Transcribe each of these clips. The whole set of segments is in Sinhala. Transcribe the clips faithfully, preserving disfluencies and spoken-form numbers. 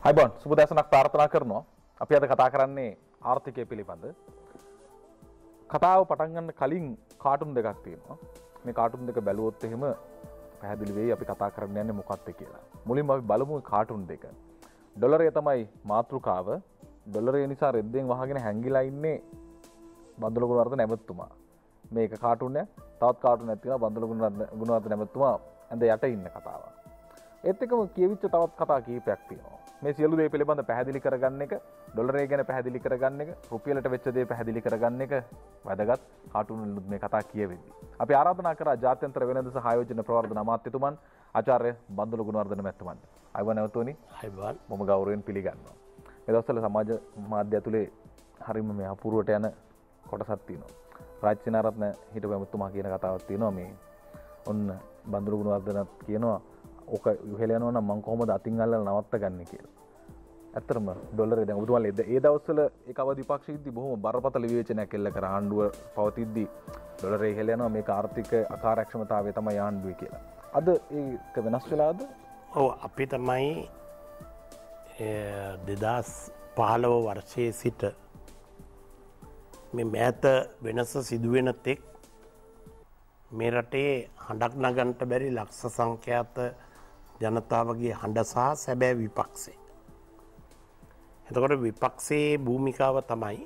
අයිබෝන් සුබ දැසනක් ප්‍රාර්ථනා කරනවා. අපි අද කතා කරන්නේ ආර්ථිකය පිළිබඳ. කතාව පටන් ගන්න කලින් කාටුන් දෙකක් තියෙනවා. මේ කාටුන් දෙක බැලුවොත් එහෙම පැහැදිලි වෙයි අපි කතා කරන්න යන්නේ මොකක්ද කියලා. මුලින්ම අපි බලමු කාටුන් දෙක. ඩොලරය තමයි මාතෘකාව. ඩොලරය නිසා රෙද්දෙන් වහගෙන හැංගිලා ඉන්නේ බන්දුල ගුණවර්ධන ඇමතුමා. මේක කාටුන් එක. තවත් කාටුන් එකක් තියෙනවා බන්දුල ගුණවර්ධන ඇමතුමා ඇඳ යට ඉන්න කතාව. ඒත් එක්කම කියවිච්ච තවත් කතා කීපයක් තියෙනවා. මේ සියලු දේ පිළිබඳ පැහැදිලි කරගන්න එක, ඩොලරය ගැන පැහැදිලි කරගන්න එක, රුපියලට වෙච්ච දේ පැහැදිලි කරගන්න එක වැදගත් කාටුන් වල මේ කතා කියවෙද්දී. අපි ආරාධනා කරා ජාත්‍යන්තර වෙළඳ සහ ආයෝජන ප්‍රවර්ධන අමාත්‍යතුමන් ආචාර්ය බන්දුල ගුණවර්ධන මැතිතුමන්. අයව නැවතුණි. අයවන් මම ගෞරවයෙන් පිළිගන්නවා. මේ දවස්වල සමාජ මාධ්‍ය ඇතුලේ හරිම මේ අපූර්වට යන කොටසක් තියෙනවා. රාජ් සේනාරත්න හිටපු ඇමතුමා කියන කතාවක් තියෙනවා මේ. ඔන්න බන්දුල ගුණවර්ධනත් කියනවා ඕක ඉහළ යනවා නම් මම කොහොමද අතින් අල්ලලා නවත්ත ගන්න කියලා. ඇත්තටම ඩොලරේ දැන් උතුමල්ලේ ඒ දවස්වල ඒක අවදි විපක්ෂයේදී බොහොම බරපතල විවේචනයක් එල්ල කර ආණ්ඩුව පවතිද්දී ඩොලරේ ඉහළ යනවා මේක ආර්ථික අකාර්යක්ෂමතාවය තමයි ආණ්ඩුවේ කියලා. අද ඒක වෙනස් වෙලාද? ඔව් අපි තමයි දෙදාස් පහළොව වර්ෂයේ සිට මේ මෑත වෙනස සිදුවෙන තෙක් මේ රටේ හඬක් නගන්නට බැරි ලක්ෂ සංඛ්‍යාත ජනතාවගේ හඬ සහ සැබෑ විපක්ෂේ. එතකොට විපක්ෂයේ භූමිකාව තමයි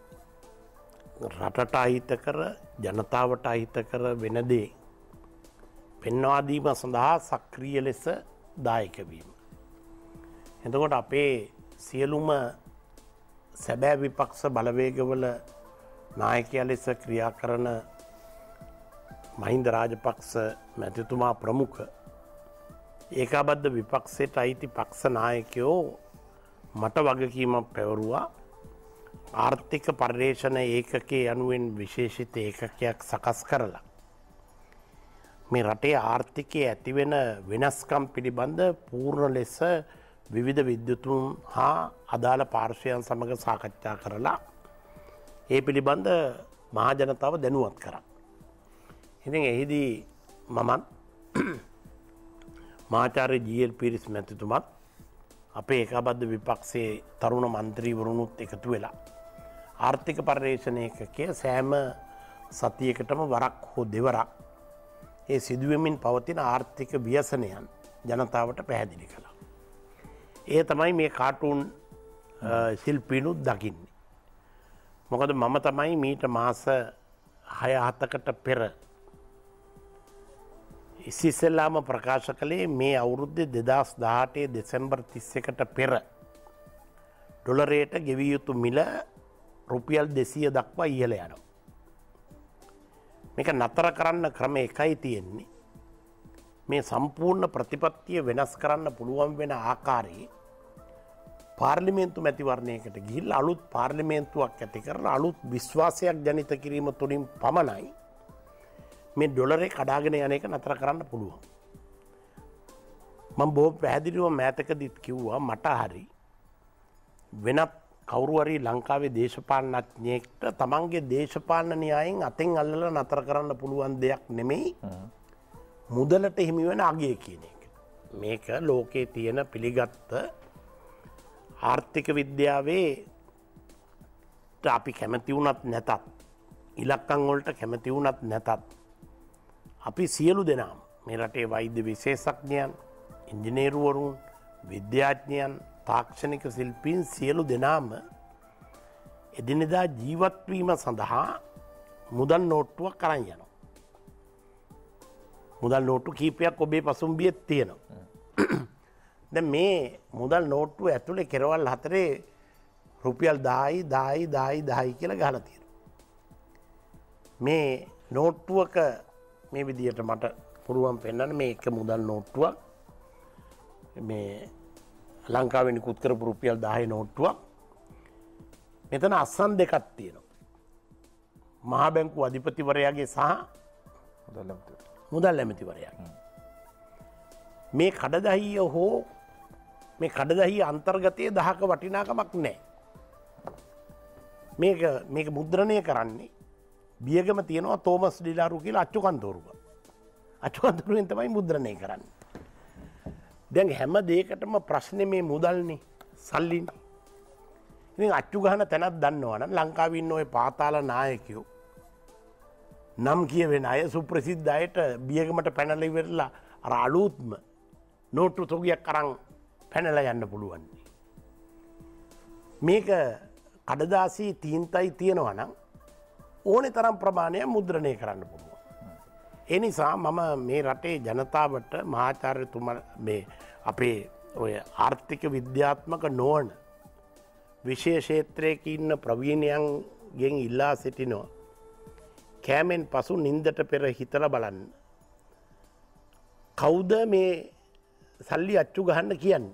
රටට අහිත කර ජනතාවට අහිත කර වෙන දේ පෙන්වා දීම සඳහා සක්‍රීය ලෙස දායක වීම. එතකොට අපේ සියලුම සැබෑ විපක්ෂ බලවේගවල නායකයා ලෙස ක්‍රියා කරන මහින්ද රාජපක්ෂ මැතිතුමා ප්‍රමුඛ ඒකාබද්ධ විපක්ෂයට අයිති පක්ෂ නායකයෝ මට වගකීමක් පැවරුවා ආර්ථික පර්යේෂණ ඒකකයේ යනුවෙන් විශේෂිත ඒකකයක් සකස් කරලා මේ රටේ ආර්ථිකයේ ඇතිවෙන වෙනස්කම් පිළිබඳ පූර්ණ ලෙස විවිධ විද්‍යුතුන් හා අදාළ පාර්ශ්වයන් සමග සාකච්ඡා කරලා ඒ පිළිබඳ මහජනතාව දැනුවත් කරා. ඉතින් එහිදී මමත් මාචාර්ය ජී.එල්. පීරිස් මැතිතුමත් අපේ ඒකාබද්ධ විපක්ෂයේ තරුණ මන්ත්‍රීවරුනුත් එකතු වෙලා ආර්ථික පර්යේෂණ ඒකකයේ සෑම සතියකටම වරක් හෝ දෙවරක් ඒ සිදුවෙමින් පවතින ආර්ථික ව්‍යසනයන් ජනතාවට පැහැදිලි කළා. ඒ තමයි මේ කාටුන් ශිල්පීනුත් දකින්නේ. මොකද මම තමයි මීට මාස හය හතකට පෙර ඉසිසෙල්ලාම ප්‍රකාශ කළේ මේ අවුරුද්දේ දෙදාස් දහඅටේ දෙසැම්බර් තිස් එකට පෙර ඩොලරයට ගෙවිය යුතු මිල රුපියල් දෙසිය දක්වා ඉහළ යනවා. මේක නතර කරන්න ක්‍රම එකයි තියෙන්නේ. මේ සම්පූර්ණ ප්‍රතිපත්තිය වෙනස් කරන්න පුළුවන් වෙන ආකාරයේ පාර්ලිමේන්තු මැතිවරණයකට ගිහිල්ලා අලුත් පාර්ලිමේන්තුවක් ඇති කරලා අලුත් විශ්වාසයක් ජනිත කිරීම තුළින් පමණයි මේ ඩොලරේ කඩාගෙන යන එක නතර කරන්න පුළුවන්. මම බොහොම පැහැදිලිව මෑතකදීත් කිව්වා මට හරි වෙනත් කවුරු හරි ලංකාවේ දේශපාලනඥයෙක්ට තමන්ගේ දේශපාලන න්‍යායෙන් අතෙන් අල්ලලා නතර කරන්න පුළුවන් දෙයක් නෙමෙයි මුදලට හිමි වෙන අගය කියන එක. මේක ලෝකේ තියෙන පිළිගත්ත ආර්ථික විද්‍යාවේ අපි කැමති වුණත් නැතත් ඉලක්කම් වලට කැමති වුණත් නැතත් අපි සියලු දෙනාම මේ රටේ වෛද්‍ය විශේෂඥයන්, ඉංජිනේරුවරුන්, විද්‍යාඥයන්, තාක්ෂණික ශිල්පීන් සියලු දෙනාම එදිනෙදා ජීවත් වීම සඳහා මුදල් නෝට්ටුවක් අරන් යනවා. මුදල් නෝට්ටු කීපයක් ඔබේ පසුම්බියේ තියෙනවා. දැන් මේ මුදල් නෝට්ටුව ඇතුලේ කෙරවල් හතරේ රුපියල් දහයි දහයි දහයි දහයි කියලා ගහලා තියෙනවා. මේ නෝට්ටුවක මේ විදියට මට පුරුවන් පෙන්වන්න මේ එක මුදල් නෝට්ටුවක් මේ ලංකාවේ නිකුත් කරපු රුපියල් දහය නෝට්ටුවක්. මෙතන අස්සන් දෙකක් තියෙනවා. මහා බැංකුව අධිපතිවරයාගේ සහ මුදල් ඇමතිවරයාගේ. මේ කඩදාහිය හෝ මේ කඩදාහිය අන්තර්ගතයේ දහක වටිනාකමක් නැහැ. මේක මේක මුද්‍රණය කරන්නේ බියගම තියෙනවා තෝමස් ඩිලාරු කියලා අච්චුකන්තෝරුව. අච්චුකන්තෝරුවෙන් තමයි මුද්‍රණය කරන්නේ. දැන් හැම දෙයකටම ප්‍රශ්නේ මේ මුදල්නේ. සල්ලින්. ඉතින් අච්චු ගහන තැනක් දන්නවනම් ලංකාවේ ඉන්න ඔය පාතාල නායකයෝ නම් කියවෙන අය සුප්‍රසිද්ධ අයට බියගමට පැනලා ඉවරලා අර අලුත්ම නෝට්ටු තොගයක් අරන් පැනලා යන්න පුළුවන්. මේක කඩදාසි තීන්තයි තියෙනවා නම් ඕනේ තරම් ප්‍රමාණයක් මුද්‍රණය කරන්න පුළුවන්. ඒ නිසා මම මේ රටේ ජනතාවට මහාචාර්යතුමා මේ අපේ ඔය ආර්ථික විද්‍යාත්මක නොවන විශේෂ ක්ෂේත්‍රයක ඉන්න ප්‍රවීණයන්ගෙන් ඉල්ලා සිටිනවා. කෑමෙන් පසු නින්දට පෙර හිතලා බලන්න. කවුද මේ සල්ලි අච්චු ගහන්න කියන්නේ?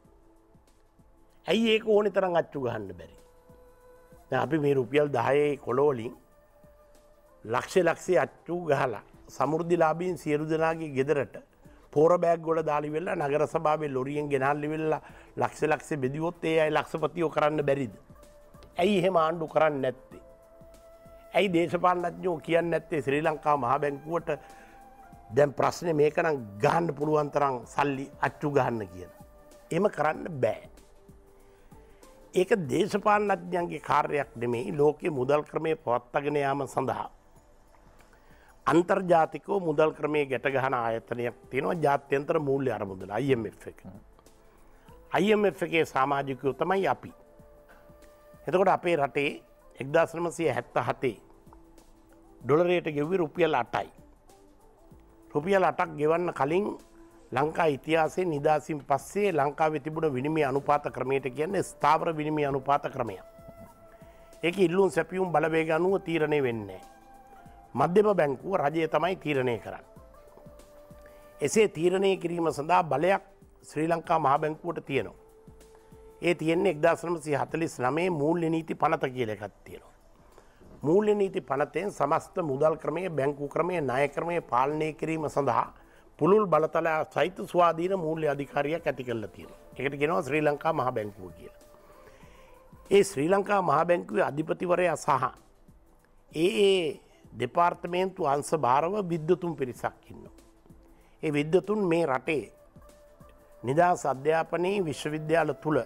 ඇයි ඒක ඕනේ තරම් අච්චු ගහන්න බැරි? දැන් අපි මේ රුපියල් දහයේ කොළවලින් ලක්ෂ ලක්ෂය අච්චු ගහලා සමෘද්ධිලාභීන් සියලු දෙනාගේ ගෙදරට පෝර බෑග් වල දාලි වෙලා නගර සභාවේ ලොරියෙන් ගෙනල්ලි වෙලා ලක්ෂ ලක්ෂ බෙදුවොත් ඒ අය ලක්ෂපතියෝ කරන්න බැරිද? ඇයි එහෙම ආණ්ඩු කරන්නේ නැත්තේ? ඇයි දේශපාලනඥයෝ කියන්නේ නැත්තේ ශ්‍රී ලංකා මහ බැංකුවට දැන් ප්‍රශ්නේ මේක නම් ගහන්න පුළුවන් තරම් සල්ලි අච්චු ගහන්න කියන. එහෙම කරන්න බෑ. ඒක දේශපාලනඥයන්ගේ කාර්යයක් නෙමෙයි. ලෝකයේ මුදල් ක්‍රමයේ පවත්වාගෙන යාම සඳහා අන්තර්ජාතිකව මුදල් ක්‍රමයේ ගැට ගහන ආයතනයක් තියෙනවා, ජාත්‍යන්තර මූල්‍ය අරමුදල I M F එක. I M F එකේ සමාජිකයෝ තමයි අපි. එතකොට අපේ රටේ එක්දාස් නවසිය හැත්තෑ හතේ ඩොලරයට ගෙව්වේ රුපියල් අටයි. රුපියල් අටක් ගෙවන්න කලින් ලංකා ඉතිහාසයේ නිදාසින් පස්සේ ලංකාවේ තිබුණ විනිමය අනුපාත ක්‍රමයට කියන්නේ ස්ථාවර විනිමය අනුපාත ක්‍රමයක්. ඒක ඉල්ලුම් සැපියුම් බලවේග අනුව තීරණය වෙන්නේ නැහැ. මධ්‍යම බැංකුව රජය තමයි තීරණය කරන්නේ. එසේ තීරණය කිරීම සඳහා බලයක් ශ්‍රී ලංකා මහ බැංකුවට තියෙනවා. ඒ තියෙන්නේ එක්දාස් නවසිය හතළිස් නවයේ මූල්‍ය නීති පනත කියලා එකක් තියෙනවා. මූල්‍ය නීති පනතෙන් සමස්ත මුදල් ක්‍රමයේ බැංකු ක්‍රමයේ ණය ක්‍රමයේ පාලනය කිරීම සඳහා පුළුල් බලතල සහිත ස්වාධීන මූල්‍ය අධිකාරියක් ඇති කරලා තියෙනවා. ඒකට කියනවා ශ්‍රී ලංකා මහ බැංකුව කියලා. ඒ ශ්‍රී ලංකා මහ බැංකුවේ අධිපතිවරයා සහ ඒ ඒ දෙපාර්තමේන්තු අංශ භාරව විද්වතුන් පිරිසක් ඉන්නවා. ඒ විද්වතුන් මේ රටේ නිදහස් අධ්‍යාපනයේ විශ්වවිද්‍යාල තුල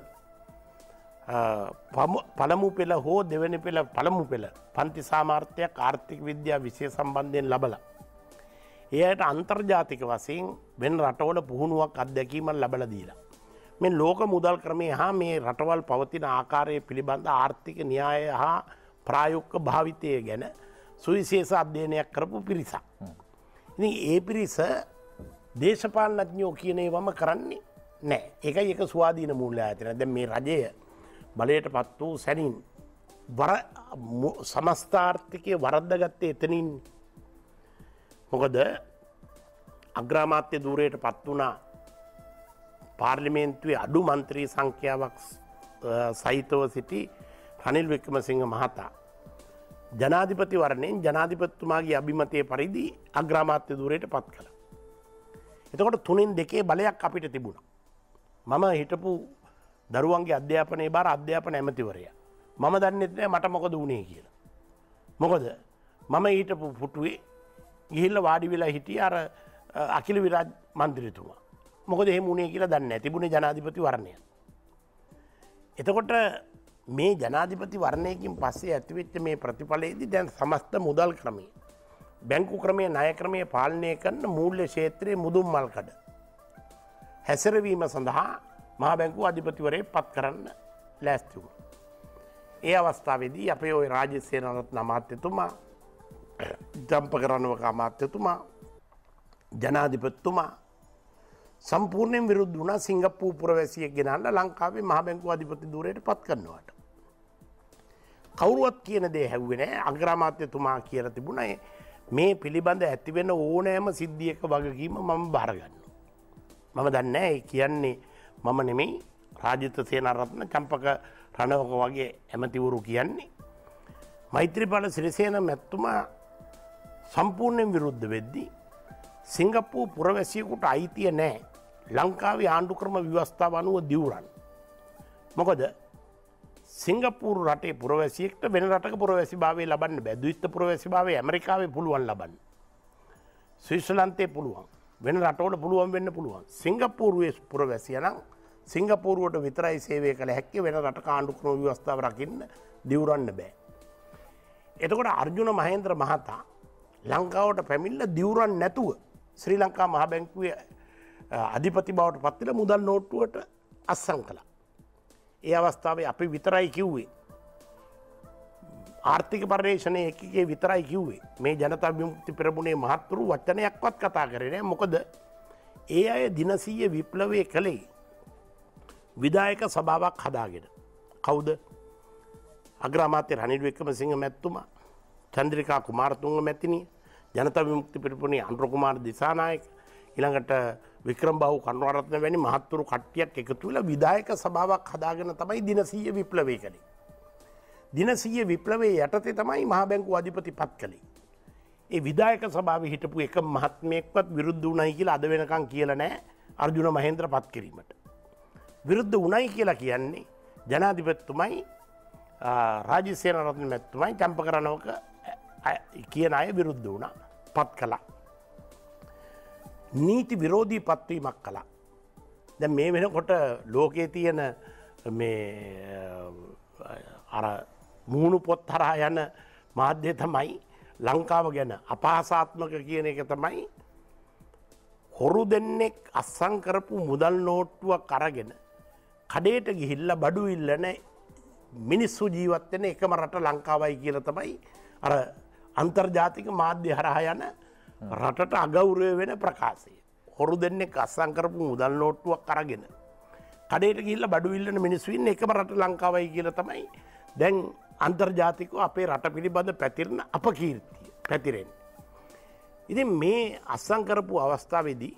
පළමු පෙළ හෝ දෙවැනි පෙළ පළමු පෙළ පන්ති සාමාර්ථයක් ආර්ථික විද්‍යා විෂය සම්බන්ධයෙන් ලබලා එයට අන්තර්ජාතික වශයෙන් වෙන රටවල පුහුණුවක් අත්දැකීමක් ලැබලා දීලා මේ ලෝක මුදල් ක්‍රමයේ හා මේ රටවල් පවතින ආකාරය පිළිබඳ ආර්ථික න්‍යාය හා ප්‍රායෝගික භාවිතය ගැන සුවිශේෂ අධ්‍යයනයක් කරපු පිරිසක්. ඉතින් ඒ පිරිස දේශපාලනඥයෝ කියන ඒවම කරන්නේ නැහැ. ඒකයි ඒක ස්වාධීන මූල්‍ය ආයතන. දැන් මේ රජය බලයටපත් වූ සැනින් වර සමස්තාර්ථිකයේ වරද්දාගත්තේ එතනින්. මොකද අග්‍රාමාත්‍ය ධූරයටපත් වුණා පාර්ලිමේන්තුවේ අඩු මන්ත්‍රී සංඛ්‍යාවක් සහිතව සිටි රනිල් වික්‍රමසිංහ මහතා ජනාධිපතිවරණයෙන් ජනාධිපතිතුමාගේ අභිමතයේ පරිදි අග්‍රාමාත්‍ය ධූරයට පත් කළා. එතකොට තුනෙන් දෙකේ බලයක් අපිට තිබුණා. මම හිටපු දරුවන්ගේ අධ්‍යාපනයේ බාර අධ්‍යාපන ඇමතිවරයා. මම දන්නේ නැහැ මට මොකද වුනේ කියලා. මොකද මම හිටපු පුටුවේ ගිහිල්ලා වාඩි වෙලා හිටියේ අර අකිල විරාජ් මන්ත්‍රීතුමා. මොකද එහෙම වුනේ කියලා දන්නේ නැහැ. තිබුණේ ජනාධිපතිවරණය. එතකොට මේ ජනාධිපති වර්ණයකින් පස්සේ ඇතිවෙච්ච මේ ප්‍රතිඵලයේදී දැන් සමස්ත මුදල් ක්‍රමය බැංකු ක්‍රමයේ ණය ක්‍රමයේ පාලනය කරන මූල්‍ය ක්ෂේත්‍රයේ මුදුන් මල්කඩ හැසිරවීම සඳහා මහා බැංකුව අධිපතිවරයෙක් පත් කරන්න ලෑස්ති වුණා. ඒ අවස්ථාවේදී අපේ ওই රාජ්‍ය සේනාරත්න අමාත්‍යතුමා, ජම්පක රණවක අමාත්‍යතුමා, ජනාධිපතිතුමා සම්පූර්ණයෙන් විරුද්ධ වුණා සිංගප්පූරු පුරවැසියෙක් ගෙනල්ලා ලංකාවේ මහ බැංකුව අධිපති ධූරයට පත් කරනවාට. කවුරුවත් කියන දේ හැව්වේ නැහැ. අග්‍රාමාත්‍යතුමා කියලා තිබුණා මේ පිළිබඳ ඇති වෙන ඕනෑම සිද්ධියක වගකීම මම බාර ගන්නවා. මම දන්නේ නැහැ කියන්නේ මම නෙමෙයි රාජිත සේනාරත්න චම්පක රණවක වගේ ඇමතිවරු කියන්නේ. මෛත්‍රීපාල සිරිසේන මැතිතුමා සම්පූර්ණයෙන් විරුද්ධ වෙද්දී සිංගප්පූරු පුරවැසියෙකුට අයිතිය නැහැ ලංකාවේ ආණ්ඩු ක්‍රම ව්‍යවස්ථාව අනුව දිවුරන්. මොකද සිංගප්පූරු රටේ පුරවැසියෙක්ට වෙන රටක පුරවැසිභාවය ලබන්න බෑ. ද්විත්ව පුරවැසිභාවය ඇමරිකාවේ පුළුවන් ලබන්න. ස්විට්සර්ලන්තේ පුළුවන්. වෙන රටවල පුළුවන් වෙන්න පුළුවන්. සිංගප්පූරුවේ පුරවැසියා නම් සිංගප්පූරුවට විතරයි සේවය කළ හැක්කේ වෙන රටක ආණ්ඩු ක්‍රම ව්‍යවස්ථාව රකින්න දිවුරන්න බෑ. එතකොට අර්ජුන මහේන්ද්‍ර මහතා ලංකාවට පැමිණිලා දිවුරන් නැතුව ශ්‍රී ලංකා මහ බැංකුවේ අධිපති බවට පත් වෙලා මුදල් නෝට්ටුවට අත්සන් කළා. ඒ අවස්ථාවේ අපි විතරයි කිව්වේ ආර්ථික පර්යේෂණයේ එකකේ විතරයි කිව්වේ මේ ජනතා විමුක්ති පෙරමුණේ මහත්තුරු වචනයක්වත් කතා කරේ නෑ. මොකද ඒ අය දිනසීය විප්ලවයේ කළේ විධායක සභාවක් හදාගෙන. කවුද? අග්‍රාමාත්‍ය රනිල් වික්‍රමසිංහ මැතිතුමා, චන්ද්‍රිකා කුමාරතුංග මැතිණිය, ජනතා විමුක්ති පෙරමුණේ අනුර කුමාර දිසානායක, ඊළඟට වික්‍රම බහු කරුණාරත්න වැනි මහත්තුරු කට්ටියක් එකතු වෙලා විධායක සභාවක් හදාගෙන තමයි දිනසීය විප්ලවය කළේ. දිනසීය විප්ලවයේ යටතේ තමයි මහා බැංකුව අධිපති පත් කළේ. ඒ විධායක සභාවේ හිටපු එක මහත්මයෙක්වත් විරුද්ධ වුණයි කියලා අද වෙනකන් කියලා නැහැ අර්ජුන මහේන්ද්‍ර පත් කිරීමට. විරුද්ධ වුණයි කියලා කියන්නේ ජනාධිපතිතුමයි රාජ්‍ය සේනාරත්න මැතිතුමයි චම්පකරණවක කියන අය විරුද්ධ වුණා, පත් කළා. නීති විරෝධී පත්වීමක් කළා. දැන් මේ වෙනකොට ලෝකයේ තියෙන මේ අර මූණු පොත් හරහා යන මාධ්‍ය තමයි ලංකාව ගැන අපහාසාත්මක කියන එක තමයි හොරු දෙන්නෙක් අස්සම් කරපු මුදල් නෝට්ටුවක් අරගෙන කඩේට ගිහිල්ලා බඩු ඉල්ලන මිනිස්සු ජීවත් වෙන එකම රට ලංකාවයි කියලා තමයි අර අන්තර්ජාතික මාධ්‍ය හරහා යන රටට අගෞරවය වෙන ප්‍රකාශය. හොරු දෙන්නෙක් අස්සම් කරපු මුදල් නෝට්ටුවක් අරගෙන කඩේට ගිහිල්ලා බඩු ඉල්ලන මිනිස්සු ඉන්නේ එකම රට ලංකාවයි කියලා තමයි දැන් අන්තර්ජාතිකව අපේ රට පිළිබඳ පැතිරෙන අපකීර්තිය පැතිරෙන්නේ. ඉතින් මේ අස්සම් කරපු අවස්ථාවේදී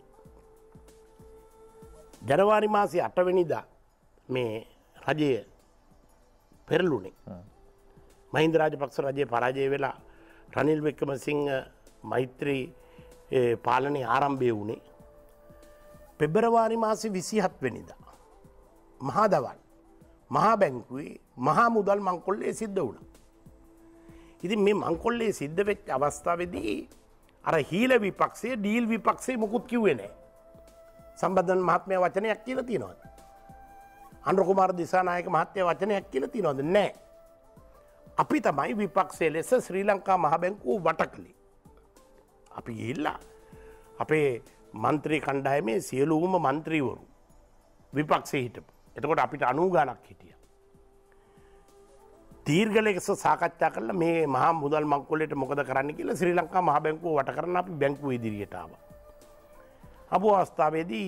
ජනවාරි මාසේ අට වෙනිදා මේ රජය පෙරළුණේ. මහින්ද රාජපක්ෂ රජය පරාජය වෙලා රනිල් වික්‍රමසිංහ මෛත්‍රී පාලනයේ ආරම්භය වුණේ පෙබරවාරි මාසේ විසිහත් වෙනිදා. මහා දවල් මහා බැංකුවේ මහා මුදල් මංකොල්ලේ සිද්ධ වුණා. ඉතින් මේ මංකොල්ලේ සිද්ධ වෙච්ච අවස්ථාවේදී අර හීල විපක්ෂයේ ඩීල් විපක්ෂයේ මුකුත් කිව්වේ නැහැ. සම්බන්ධන් මහත්මයා වචනයක් කියලා තියනවාද? අනුර කුමාර දිසානායක මහත්තයා වචනයක් කියලා තියනවාද? නැහැ. අපි තමයි විපක්ෂයේ ලෙස ශ්‍රී ලංකා මහ බැංකුව වටකලේ. අපි ගිහිල්ලා අපේ මන්ත්‍රී කණ්ඩායමේ සියලුම මන්ත්‍රීවරු විපක්ෂයේ හිටපු. එතකොට අපිට අනූ ගානක් හිටියා. දීර්ඝ ලෙස සාකච්ඡා කළා මේ මහා මුදල් මංකොල්ලේට මොකද කරන්න කියලා ශ්‍රී ලංකා මහ බැංකුව වට කරන්න අපි බැංකුව ඉදිරියට ආවා. අපෝ අවස්ථාවේදී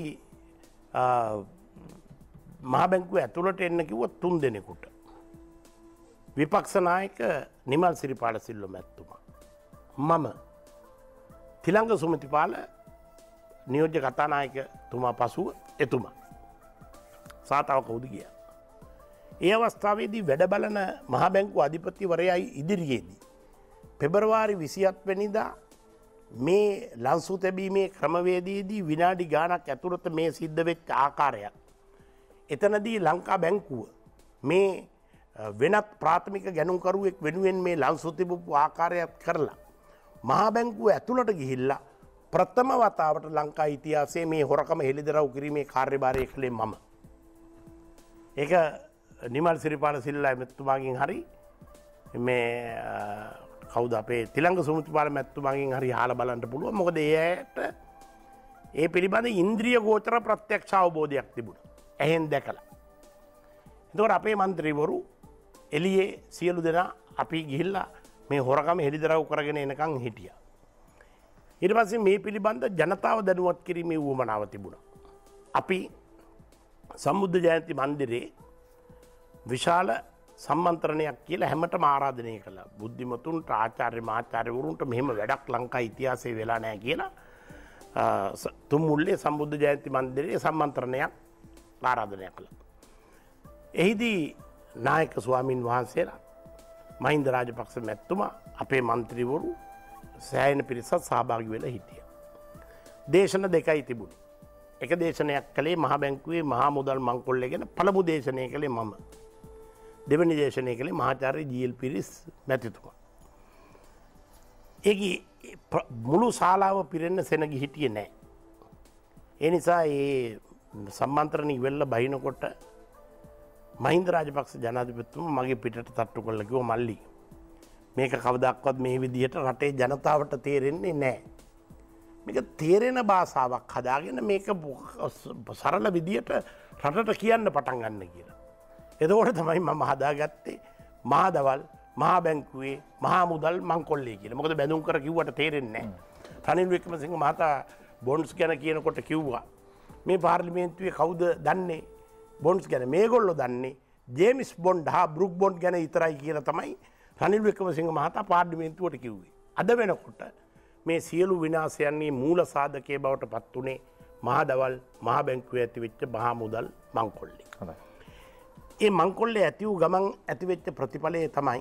මහ බැංකුව ඇතුළට එන්න කිව්ව තුන් දෙනෙකුට. විපක්ෂ නායක නිමල් සිරිපාල සිල්වා මැතිතුමා, මම, තිලංග සුමතිපාල නියෝජ්‍ය කතානායකතුමා පසුව එතුමා සාතාව කවුද ගියා. ඒ අවස්ථාවේදී වැඩ බලන මහ බැංකුව අධිපතිවරයයි ඉදිරියේදී පෙබරවාරි විසිහත් වෙනිදා මේ ලන්සු තැබීමේ ක්‍රමවේදයේදී විනාඩි ගාණක් ඇතුළත මේ සිද්ධ වෙච්ච ආකාරයක්. එතනදී ලංකා බැංකුව මේ වෙනත් ප්‍රාථමික ගැනුම්කරුවෙක් වෙනුවෙන් මේ ලන්සු තිබපු ආකාරයක් කරලා මහා බැංකුව ඇතුළට ගිහිල්ලා ප්‍රථම වතාවට ලංකා ඉතිහාසයේ මේ හොරකම හෙළිදරව් කිරීමේ කාර්යභාරය කළේ මම. ඒක නිමල් සිරිපාල සිල්වා මැතිතුමාගෙන් හරි මේ කවුද අපේ තිලංග සුමතිපාල මැතිතුමාගෙන් හරි අහලා බලන්න පුළුවන්. මොකද ඒ ඇයට ඒ පිළිබඳ ඉන්ද්‍රිය ගෝචර ප්‍රත්‍යක්ෂ අවබෝධයක් තිබුණා. එහෙන් දැකලා. එතකොට අපේ മന്ത്രിවරු එළියේ සියලු දෙනා අපි ගිහිල්ලා මේ හොරකම හෙළිදරව් කරගෙන එනකන් හිටියා. ඊට පස්සේ මේ පිළිබඳ ජනතාව දැනුවත් කිරීමේ උවමනාව තිබුණා. අපි සම්බුද්ධ ජයන්ති මන්දිරේ විශාල සම්මන්ත්‍රණයක් කියලා හැමතෙම ආරාධනය කළා. බුද්ධිමතුන්ට, ආචාර්ය මහාචාර්යවරුන්ට මෙහෙම වැඩක් ලංකා ඉතිහාසයේ වෙලා නැහැ කියලා තුම්මුල්ලේ සම්බුද්ධ ජයන්ති මන්දිරේ සම්මන්ත්‍රණයක් ආරාධනය කළා. එහිදී නායක ස්වාමින් වහන්සේලා, මහින්ද රාජපක්ෂ මැතිතුමා, අපේ മന്ത്രിවරු සෑහෙන පිරිසක් සහභාගී වෙලා හිටියා. දේශන දෙකයි තිබුණේ. එක දේශනයක් කළේ මහ බැංකුවේ මහා මුදල් මංකොල්ලේ ගැන පළමු දේශනය කළේ මම. දෙවැනි දේශනය කළේ මහාචාර්ය ජී.එල්. පිරිස් මැතිතුමා. ඒකී මුළු ශාලාව පිරෙන්න සෙනග හිටියේ නැහැ. ඒ නිසා ඒ සම්මන්ත්‍රණ ඉවෙල්ල බහිනකොට මහින්ද රාජපක්ෂ ජනාධිපතිතුමා මගේ පිටට තට්ටු කරලා කිව්වා මල්ලි මේක කවදාවත් මේ විදිහට රටේ ජනතාවට තේරෙන්නේ නැහැ. මේක තේරෙන භාෂාවක් හදාගෙන මේක සරල විදිහට රටට කියන්න පටන් ගන්න කියලා. එතකොට තමයි මම හදාගත්තේ මහා දවල් මහා බැංකුවේ මහා මුදල් මංකොල්ලේ කියලා. මොකද බැඳුම් කර කිව්වට තේරෙන්නේ නැහැ. රනිල් වික්‍රමසිංහ මහතා බොන්ඩ්ස් ගැන කියනකොට කිව්වා මේ පාර්ලිමේන්තුවේ කවුද දන්නේ බොන්ඩ්ස් ගැන? මේගොල්ලෝ දන්නේ ජේම්ස් බොන්ඩ් හා බ්‍රූක් බොන්ඩ් ගැන විතරයි කියලා තමයි රනිල් වික්‍රමසිංහ මහතා පාර්ලිමේන්තුවට කිව්වේ. අද වෙනකොට මේ සියලු විනාශයන්ගේ මූල සාධකයේ බවට පත් උනේ මහා දවල් මහා බැංකුවේ ඇතිවෙච්ච මහා මුදල් මංකොල්ලේ. ඒ මංකොල්ලේ ඇති වූ ගමන් ඇතිවෙච්ච ප්‍රතිඵලය තමයි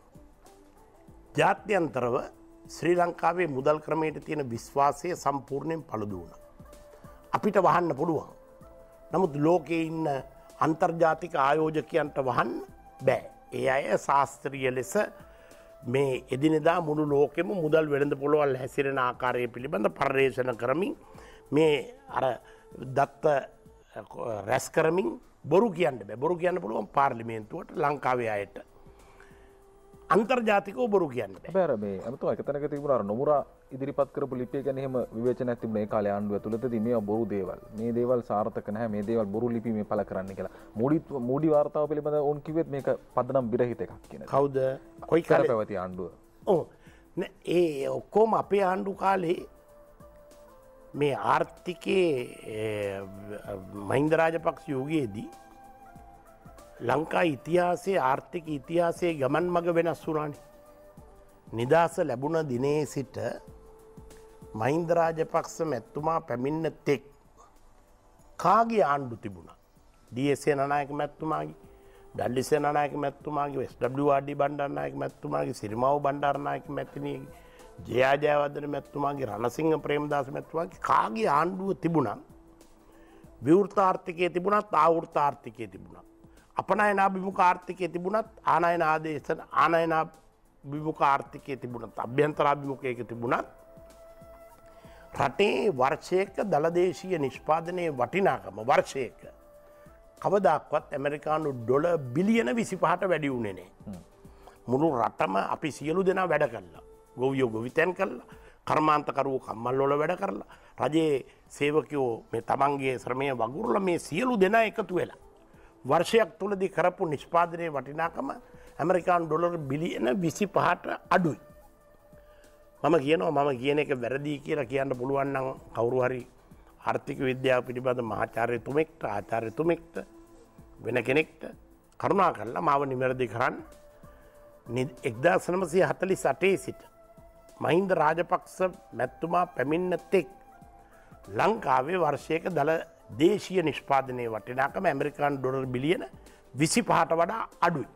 ජාත්‍යන්තරව ශ්‍රී ලංකාවේ මුදල් ක්‍රමයට තියෙන විශ්වාසය සම්පූර්ණයෙන් පළුදු වුණා. අපිට වහන්න පුළුවන්. නමුත් ලෝකයේ ඉන්න අන්තර්ජාතික ආයෝජකයන්ට වහන්න බෑ. ඒ අය ශාස්ත්‍රීය ලෙස මේ එදිනෙදා මුළු ලෝකෙම මුදල් වෙළඳ පොළවල් හැසිරෙන ආකාරය පිළිබඳ පර්යේෂණ කරමින් මේ අර දත්ත රැස් කරමින් බොරු කියන්න බෑ. බොරු කියන්න පුළුවන් පාර්ලිමේන්තුවට ලංකාවේ අයට. අන්තර්ජාතිකව බොරු කියන්න බෑ. බෑ මේ අමතෝ එක තැනක තිබුණා අර නොමුරා ඉදිරිපත් කරපු ලිපිය ගැන එහෙම විවේචනයක් තිබුණා ඒ කාලේ ආණ්ඩුව ඇතුළතදී මේවා බොරු දේවල්. මේ දේවල් සාර්ථක නැහැ. මේ දේවල් බොරු ලිපි මේ පළ කරන්න කියලා. මූඩි මූඩි වාර්තාව පිළිබඳව ඕන් කිව්වෙත් මේක පදනම් විරහිත එකක් කියන. කවුද? කොයි කාලේ පැවති ආණ්ඩුව? ඔව්. ඒ ඔක්කොම අපේ ආණ්ඩු කාලේ මේ ආර්ථිකයේ මහින්ද රාජපක්ෂ යුගයේදී ලංකා ඉතිහාසයේ ආර්ථික ඉතිහාසයේ ගමන් මඟ වෙනස් වුණානේ. නිදහස ලැබුණ දිනේ සිට මහින්ද රාජපක්ෂ මැතිතුමා පැමිණ තෙක් කාගේ ආණ්ඩු තිබුණා? ඩී.එස්. සේනානායක මැතිතුමාගේ, ඩල්ලි සේනානායක මැතිතුමාගේ, S W R D Bandaranaike මැතිතුමාගේ, සිරිමාවෝ බණ්ඩාරනායක මැතිණියගේ, ජයා ජයවර්ධන මැතිතුමාගේ, රණසිංහ ප්‍රේමදාස මැතිතුමාගේ කාගේ ආණ්ඩුව තිබුණා? විවෘත ආර්ථිකයේ තිබුණත් ආවෘත ආර්ථිකයේ තිබුණා. අපනයනා විමුඛ ආර්ථිකයේ තිබුණත් ආනයන ආදේශන ආනයනා විමුඛ ආර්ථිකයේ තිබුණත් අභ්‍යන්තර අභිමුඛයක තිබුණත් රටේ වර්ෂයක දළදේශීය නිෂ්පාදනයේ වටිනාකම වර්ෂයක කවදාක්වත් ඇමරිකානු ඩොලර් බිලියන විසිපහට වැඩි වුණේ නැහැ. මුළු රටම අපි සියලු දෙනා වැඩ කළා. ගොවියෝ ගොවිතැන් කළා. කර්මාන්තකරුවෝ කම්මල් වල වැඩ කරලා. රජයේ සේවකයෝ මේ තමන්ගේ ශ්‍රමය වගුරුලා මේ සියලු දෙනා එකතු වෙලා වර්ෂයක් තුලදී කරපු නිෂ්පාදනයේ වටිනාකම ඇමරිකානු ඩොලර් බිලියන විසිපහට අඩුයි. මම කියනවා මම කියන එක වැරදි කියලා කියන්න පුළුවන් නම් කවුරු හරි ආර්ථික විද්‍යාව පිළිබඳ මහාචාර්යතුමෙක්ට ආචාර්යතුමෙක්ට වෙන කෙනෙක්ට කරුණා කරලා මාව නිවැරදි කරන්න. එක්දාස් නවසිය හතළිස් අටේ සිට මහින්ද රාජපක්ෂ මැතිතුමා පැමිණ තෙක් ලංකාවේ වර්ෂයක දළ දේශීය නිෂ්පාදනයේ වටිනාකම ඇමරිකානු ඩොලර් බිලියන විසිපහට වඩා අඩුයි.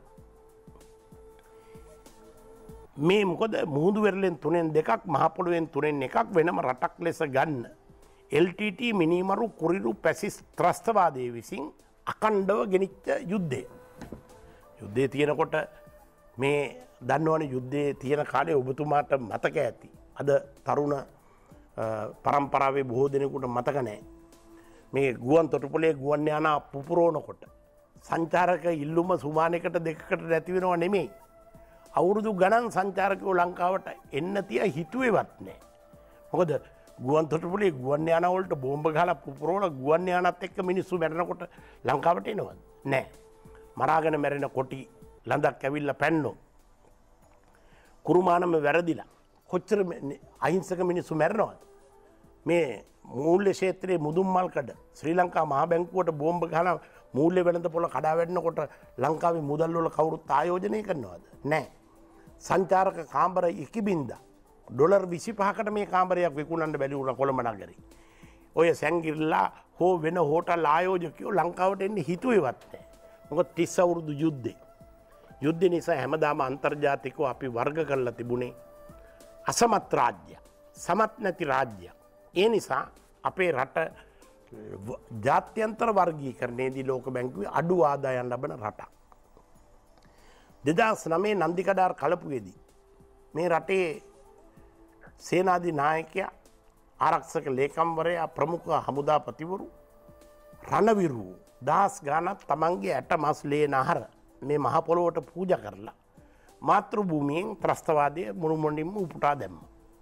මේ මොකද මුහුදු වෙරළෙන් තුනෙන් දෙකක් මහ පොළොවෙන් තුනෙන් එකක් වෙනම රටක් ලෙස ගන්න එල් ටී ටී මිනිමරු කුරිරු පැසිස් ත්‍රස්තවාදයේ විසින් අකණ්ඩව ගෙනිච්ච යුද්ධය. යුද්ධය තියෙනකොට මේ දන්නවනේ යුද්ධයේ තියෙන කාලේ ඔබතුමාට මතක ඇති. අද තරුණ පරම්පරාවේ බොහෝ දෙනෙකුට මතක නැහැ. මේ ගුවන් තොටුපොලේ ගුවන් යානා පුපුරවනකොට සංචාරක ඉල්ලුම සුමානයකට දෙකකට නැති වෙනව නෙමෙයි. අවුරුදු ගණන් සංචාරකයෝ ලංකාවට එන්න තිය හිතුවේවත් නැහැ. මොකද ගුවන් තොටුපොලේ ගුවන් යානා වලට බෝම්බ ගහලා පුපුරවන ගුවන් යානාත් එක්ක මිනිස්සු මැරෙනකොට ලංකාවට එනවද? නැහැ. මරාගෙන මැරෙන කොටි ලඳක් ඇවිල්ලා පැන්නෝ. කුරුමානම වැරදිලා කොච්චර අහිංසක මිනිස්සු මැරෙනවද? මේ මූල්‍ය ක්ෂේත්‍රයේ මුදුන්මල්කඩ ශ්‍රී ලංකා මහ බැංකුවට බෝම්බ ගහලා මූල්‍ය වෙළඳ පොළ කඩා වැටෙනකොට ලංකාවේ මුදල් වල කවුරුත් ආයෝජනය කරනවද? නැහැ. සංචාරක කාමර ඉකිබින්දා ඩොලර් විසිපහකට මේ කාමරයක් විකුණන්න බැරි වුණා කොළඹ නගරේ. ඔය සැංගිරිලා හෝ වෙන හෝටල් ආයෝජකයෝ ලංකාවට එන්න හිතුවේවත් නැහැ. මොකද තිස් අවුරුදු යුද්ධේ. යුද්ධ නිසා හැමදාම අන්තර්ජාතිකව අපි වර්ග කරලා තිබුණේ අසමත් රාජ්‍ය. සමත් නැති රාජ්‍ය. ඒ නිසා අපේ රට ජාත්‍යන්තර වර්ගීකරණයේදී ලෝක බැංකුවේ අඩු ආදායම් ලබන රටක්. දෙදහස් නවය නන්දිකඩාර් කලපුවේදී මේ රටේ සේනාධි නායකයා ආරක්ෂක ලේකම්වරයා ප්‍රමුඛ හමුදාපතිවරු රණවිරු දහස් ගානක් තමන්ගේ ඇට මස් ලේ නහර මේ මහ පොළොවට පූජා කරලා මාතෘ භූමියෙන් ත්‍රස්තවාදය මුළුමනින්ම උපුටා දැම්මා.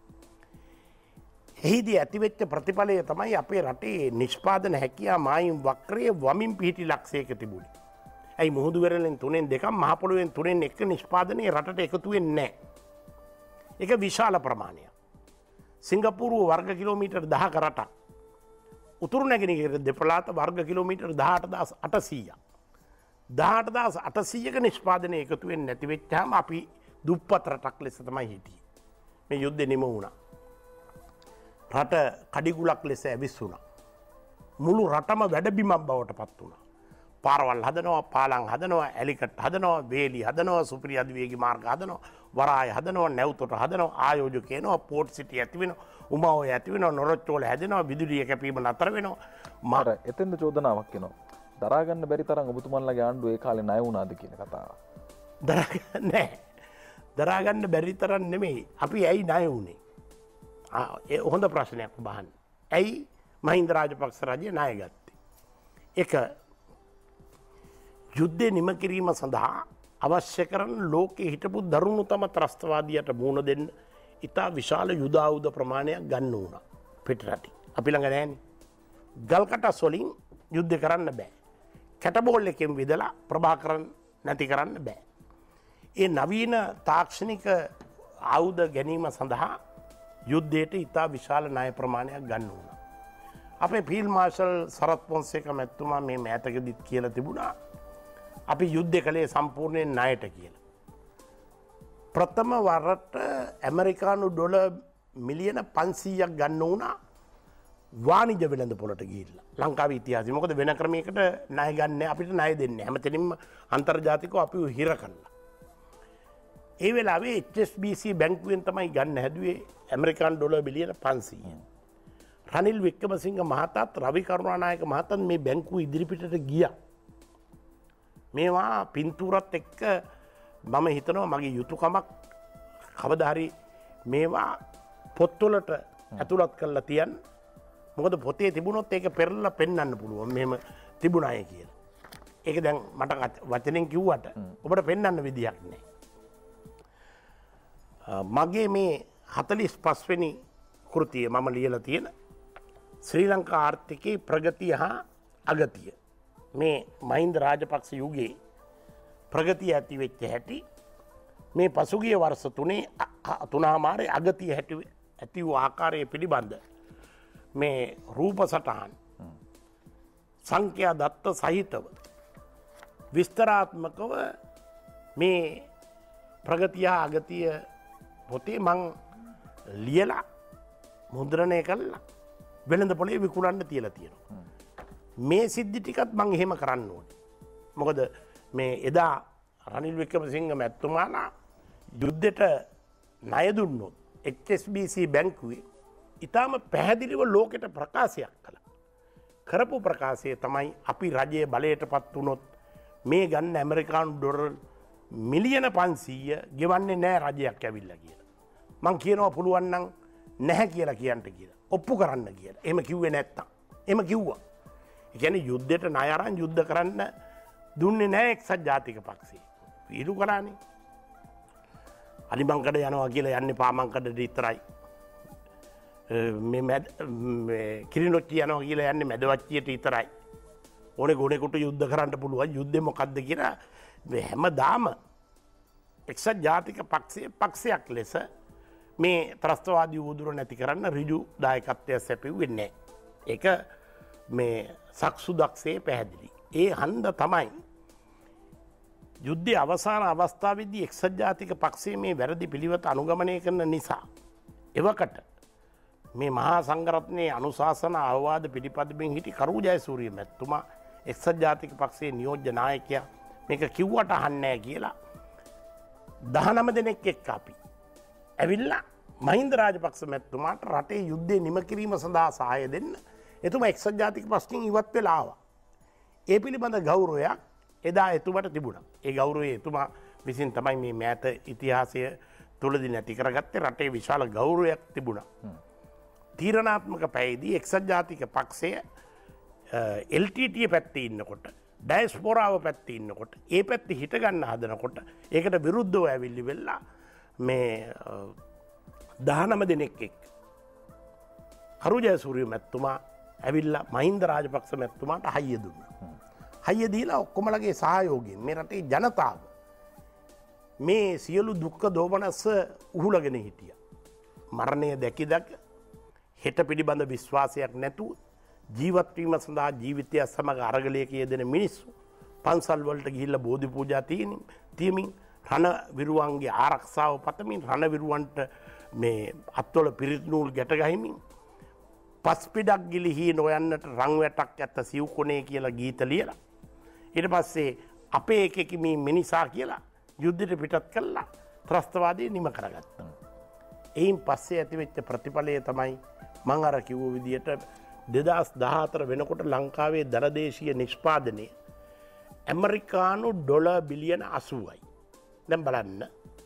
එහිදී ඇතිවෙච්ච ප්‍රතිඵලය තමයි අපේ රටේ නිෂ්පාදන හැකියා මායිම් වක්‍රයේ වමින් පිහිටි ලක්ෂයක තිබුණේ. ඇයි මුහුදු වෙරළෙන් තුනෙන් දෙකක් මහ පොළොවෙන් තුනෙන් එක නිෂ්පාදනයේ රටට එකතු වෙන්නේ නැහැ. ඒක විශාල ප්‍රමාණයක්. සිංගප්පූරුව වර්ග කිලෝමීටර් දහක රටක්. උතුරු නැගෙනහිර දෙපළාත වර්ග කිලෝමීටර් දහඅට හදාස් අටසීයක්. දහඅට හදාස් අටසීයක නිෂ්පාදනය එකතු වෙන්නේ නැති වෙච්චාම අපි දුප්පත් රටක් ලෙස තමයි හිටියේ. මේ යුද්ධෙ නිම වුණා. රට කඩිගුලක් ලෙස ඇවිස්සුණා. මුළු රටම වැඩබිමක් බවට පත් වුණා. පාරවල් හදනවා, පාලං හදනවා, ඇලිකට් හදනවා, වේලි හදනවා, සුපිරි අධිවේගී මාර්ග හදනවා, වරාය හදනවා, නැව්තොට හදනවා, ආයෝජක එනවා, පෝට් සිටි ඇති වෙනවා, උමාඔය ඇති වෙනවා, නොරොච්චෝල හැදෙනවා, විදුලිය කැපීම නතර වෙනවා. මර එතෙන්ද චෝදනාවක් එනවා. දරා ගන්න බැරි තරම් ඔබතුමන්ලගේ ආණ්ඩුව ඒ කාලේ ණය වුණාද කියන කතාව. දරා ගන්න නෑ. දරා ගන්න බැරි තරම් නෙමෙයි. අපි ඇයි ණය වුනේ? ආ ඒ හොඳ ප්‍රශ්නයක් බහන්න. ඇයි මහින්ද රාජපක්ෂ රජය ණය ගත්තේ? එක යුද්ධය නිම කිරීම සඳහා අවශ්‍ය කරන ලෝකයේ හිටපු දරුණු තම ත්‍රස්තවාදියට මුහුණ දෙන්න ඉතා විශාල යුද ආයුධ ප්‍රමාණයක් ගන්න වුණා පිටරටින්. අපි ළඟ නැහැනේ. ගල්කටස් වලින් යුද්ධ කරන්න බෑ. කැටබෝල් එකෙන් විදලා ප්‍රභාකරන් නැති කරන්න බෑ. ඒ නවීන තාක්ෂණික ආයුධ ගැනීම සඳහා යුද්ධයට ඉතා විශාල ණය ප්‍රමාණයක් ගන්න වුණා. අපේ ෆීල්ඩ් මාර්ෂල් සරත් පොන්සේක මැතිතුමා මේ මෑතකදීත් කියලා තිබුණා අපි යුද්ධ කළේ සම්පූර්ණයෙන් ණයට කියලා. ප්‍රථම වරට ඇමරිකානු ඩොලර් මිලියන පන්සීයක් ගන්න වුණා වාණිජ වෙළඳ පොළට ගිහිල්ලා. ලංකාවේ ඉතිහාසය. මොකද වෙන ක්‍රමයකට ණය ගන්න අපිට ණය දෙන්නේ. හැමතැනින්ම අන්තර්ජාතිකව අපිව හිර කළා. ඒ වෙලාවේ එච් එස් බී සී බැංකුවෙන් තමයි ගන්න හැදුවේ ඇමරිකානු ඩොලර් බිලියන පන්සීය. රනිල් වික්‍රමසිංහ මහතාත් රවි කරුණානායක මහතාත් මේ බැංකුව ඉදිරිපිටට ගියා. මේවා පින්තූරත් එක්ක මම හිතනවා මගේ යුතුයකමක් කවදා හරි මේවා පොත්වලට ඇතුළත් කරලා තියන්න. මොකද පොතේ තිබුණොත් ඒක පෙරලා පෙන්වන්න පුළුවන් මෙහෙම තිබුණාය කියලා. ඒක දැන් මට වචනෙන් කිව්වට ඔබට පෙන්වන්න විදියක් නැහැ. මගේ මේ හතළිස් පහ වෙනි කෘතිය මම ලියලා තියෙන ශ්‍රී ලංකා ආර්ථිකයේ ප්‍රගතිය හා අගතිය. මේ මහින්ද රාජපක්ෂ යුගයේ ප්‍රගතිය ඇති වෙච්ච හැටි මේ පසුගිය වර්ෂ තුනේ තුනමාරේ අගතිය හැටි ඇති වූ ආකාරය පිළිබඳ මේ රූප සටහන් සංඛ්‍යා දත්ත සහිතව විස්තරාත්මකව මේ ප්‍රගතිය අගතිය පොතේ මං ලියලා මුද්‍රණය කළා වෙළඳ පොලේ විකුණන්න තියලා තියෙනවා. මේ සිද්ධි ටිකත් මං එහෙම කරන්න ඕනේ. මොකද මේ එදා රනිල් වික්‍රමසිංහ මැතිතුමාලා යුද්ධයට ණය දුන්නොත් එච් එස් බී සී බැංකුවේ ඊටම පැහැදිලිව ලෝකෙට ප්‍රකාශයක් කළා. කරපු ප්‍රකාශය තමයි අපි රජයේ බලයටපත් වුණොත් මේ ගන්න ඇමරිකානු ඩොලර් මිලියන පන්සීය ගෙවන්නේ නැහැ රජයක් ඇවිල්ලා කියලා. මං කියනවා පුළුවන් නම් නැහැ කියලා කියන්න කියලා. ඔප්පු කරන්න කියලා. එහෙම කිව්වේ නැත්තම්. එහෙම කිව්වා. ඒ කියන්නේ යුද්ධයට ණය අරන් යුද්ධ කරන්න දුන්නේ නැහැ එක්සත් ජාතික පක්ෂය. වීලු කරානේ. අලිමංකඩ යනවා කියලා යන්නේ පාමංකඩට විතරයි. මේ මේ කිරිනොච්චි යනවා කියලා යන්නේ මැදවච්චියට විතරයි. ඕනේ ගොඩේකට යුද්ධ කරන්න පුළුවන්. යුද්ධේ මොකද්ද කියලා හැමදාම එක්සත් ජාතික පක්ෂයේ පක්ෂයක් ලෙස මේ ත්‍රස්තවාදී උදුර නැති කරන්න ඍජු දායකත්වයක් සැපෙන්නේ නැහැ. ඒක මේ සක්සුදක්ෂේ පැහැදිලි. ඒ හන්ද තමයි යුද්ධයේ අවසාන අවස්ථාවේදී එක්සත් ජාතික පක්ෂයේ මේ වැරදි පිළිවෙත අනුගමනය කරන නිසා එවකට මේ මහා සංඝරත්නයේ අනුශාසන අවවාද පිළිපදමින් හිටි කරු ජයසූරිය මැතිතුමා එක්සත් ජාතික පක්ෂයේ නියෝජ්‍ය නායකයා මේක කිව්වට අහන්නේ නැහැ කියලා දහනව දෙනෙක් එක්ක අපි ඇවිල්ලා මහින්ද රාජපක්ෂ මැතිතුමාට රටේ යුද්ධය නිම කිරීම සඳහා සහාය දෙන්න එතුමා එක්සත් ජාතික පක්ෂයෙන් ඉවත් වෙලා ආවා. ඒ පිළිබඳ ගෞරවයක් එදා එතුමාට තිබුණා. ඒ ගෞරවය එතුමා විසින් තමයි මේ මෑත ඉතිහාසය තුලදී නැති කරගත්තේ. රටේ විශාල ගෞරවයක් තිබුණා. තීරණාත්මක පැයේදී එක්සත් ජාතික පක්ෂය එල් ටී ටී පැත්තේ ඉන්නකොට ඩයස්පෝරාව පැත්තේ ඉන්නකොට ඒ පැත්තේ හිට ගන්න හදනකොට ඒකට විරුද්ධව ඇවිල්ලි වෙලා මේ දහනම දෙනෙක් එක්ක කරු ජයසූරිය මැතිතුමා ඇවිල්ලා මහින්ද රාජපක්ෂ මැතිතුමාට හයිය දුන්නා. හයිය දීලා ඔක්කොමලගේ සහයෝගයෙන් මේ රටේ ජනතාව මේ සියලු දුක්ඛ දෝමනස්ස උහුලගෙන හිටියා. මරණය දැකි දැක හෙට පිළිබඳ විශ්වාසයක් නැතුව ජීවත් වීම සඳහා ජීවිතය සමග අරගලයක යෙදෙන මිනිස්සු පන්සල් වලට ගිහිල්ලා බෝධි පූජා තියමින් තියමින් රණ විරුවන්ගේ ආරක්ෂාව පතමින් රණ විරුවන්ට මේ අත්වල පිරිත් නූල් ගැට ගහිමින් පස්පිඩක් ගිලිහි නොයන්නට රන් වැටක් ඇත්ත සිව්කොනේ කියලා ගීත ලියලා ඊට පස්සේ අපේ එකෙකි මේ මිනිසා කියලා යුද්ධයට පිටත් කළා ත්‍රස්තවාදී නිම කරගත්තා. එයින් පස්සේ ඇතිවෙච්ච ප්‍රතිඵලය තමයි මං අර කිව්ව විදියට දෙදහස් දහහතර වෙනකොට ලංකාවේ දරදේශීය නිෂ්පාදනය ඇමරිකානු ඩොලර් බිලියන අසූවයි. දැන් බලන්න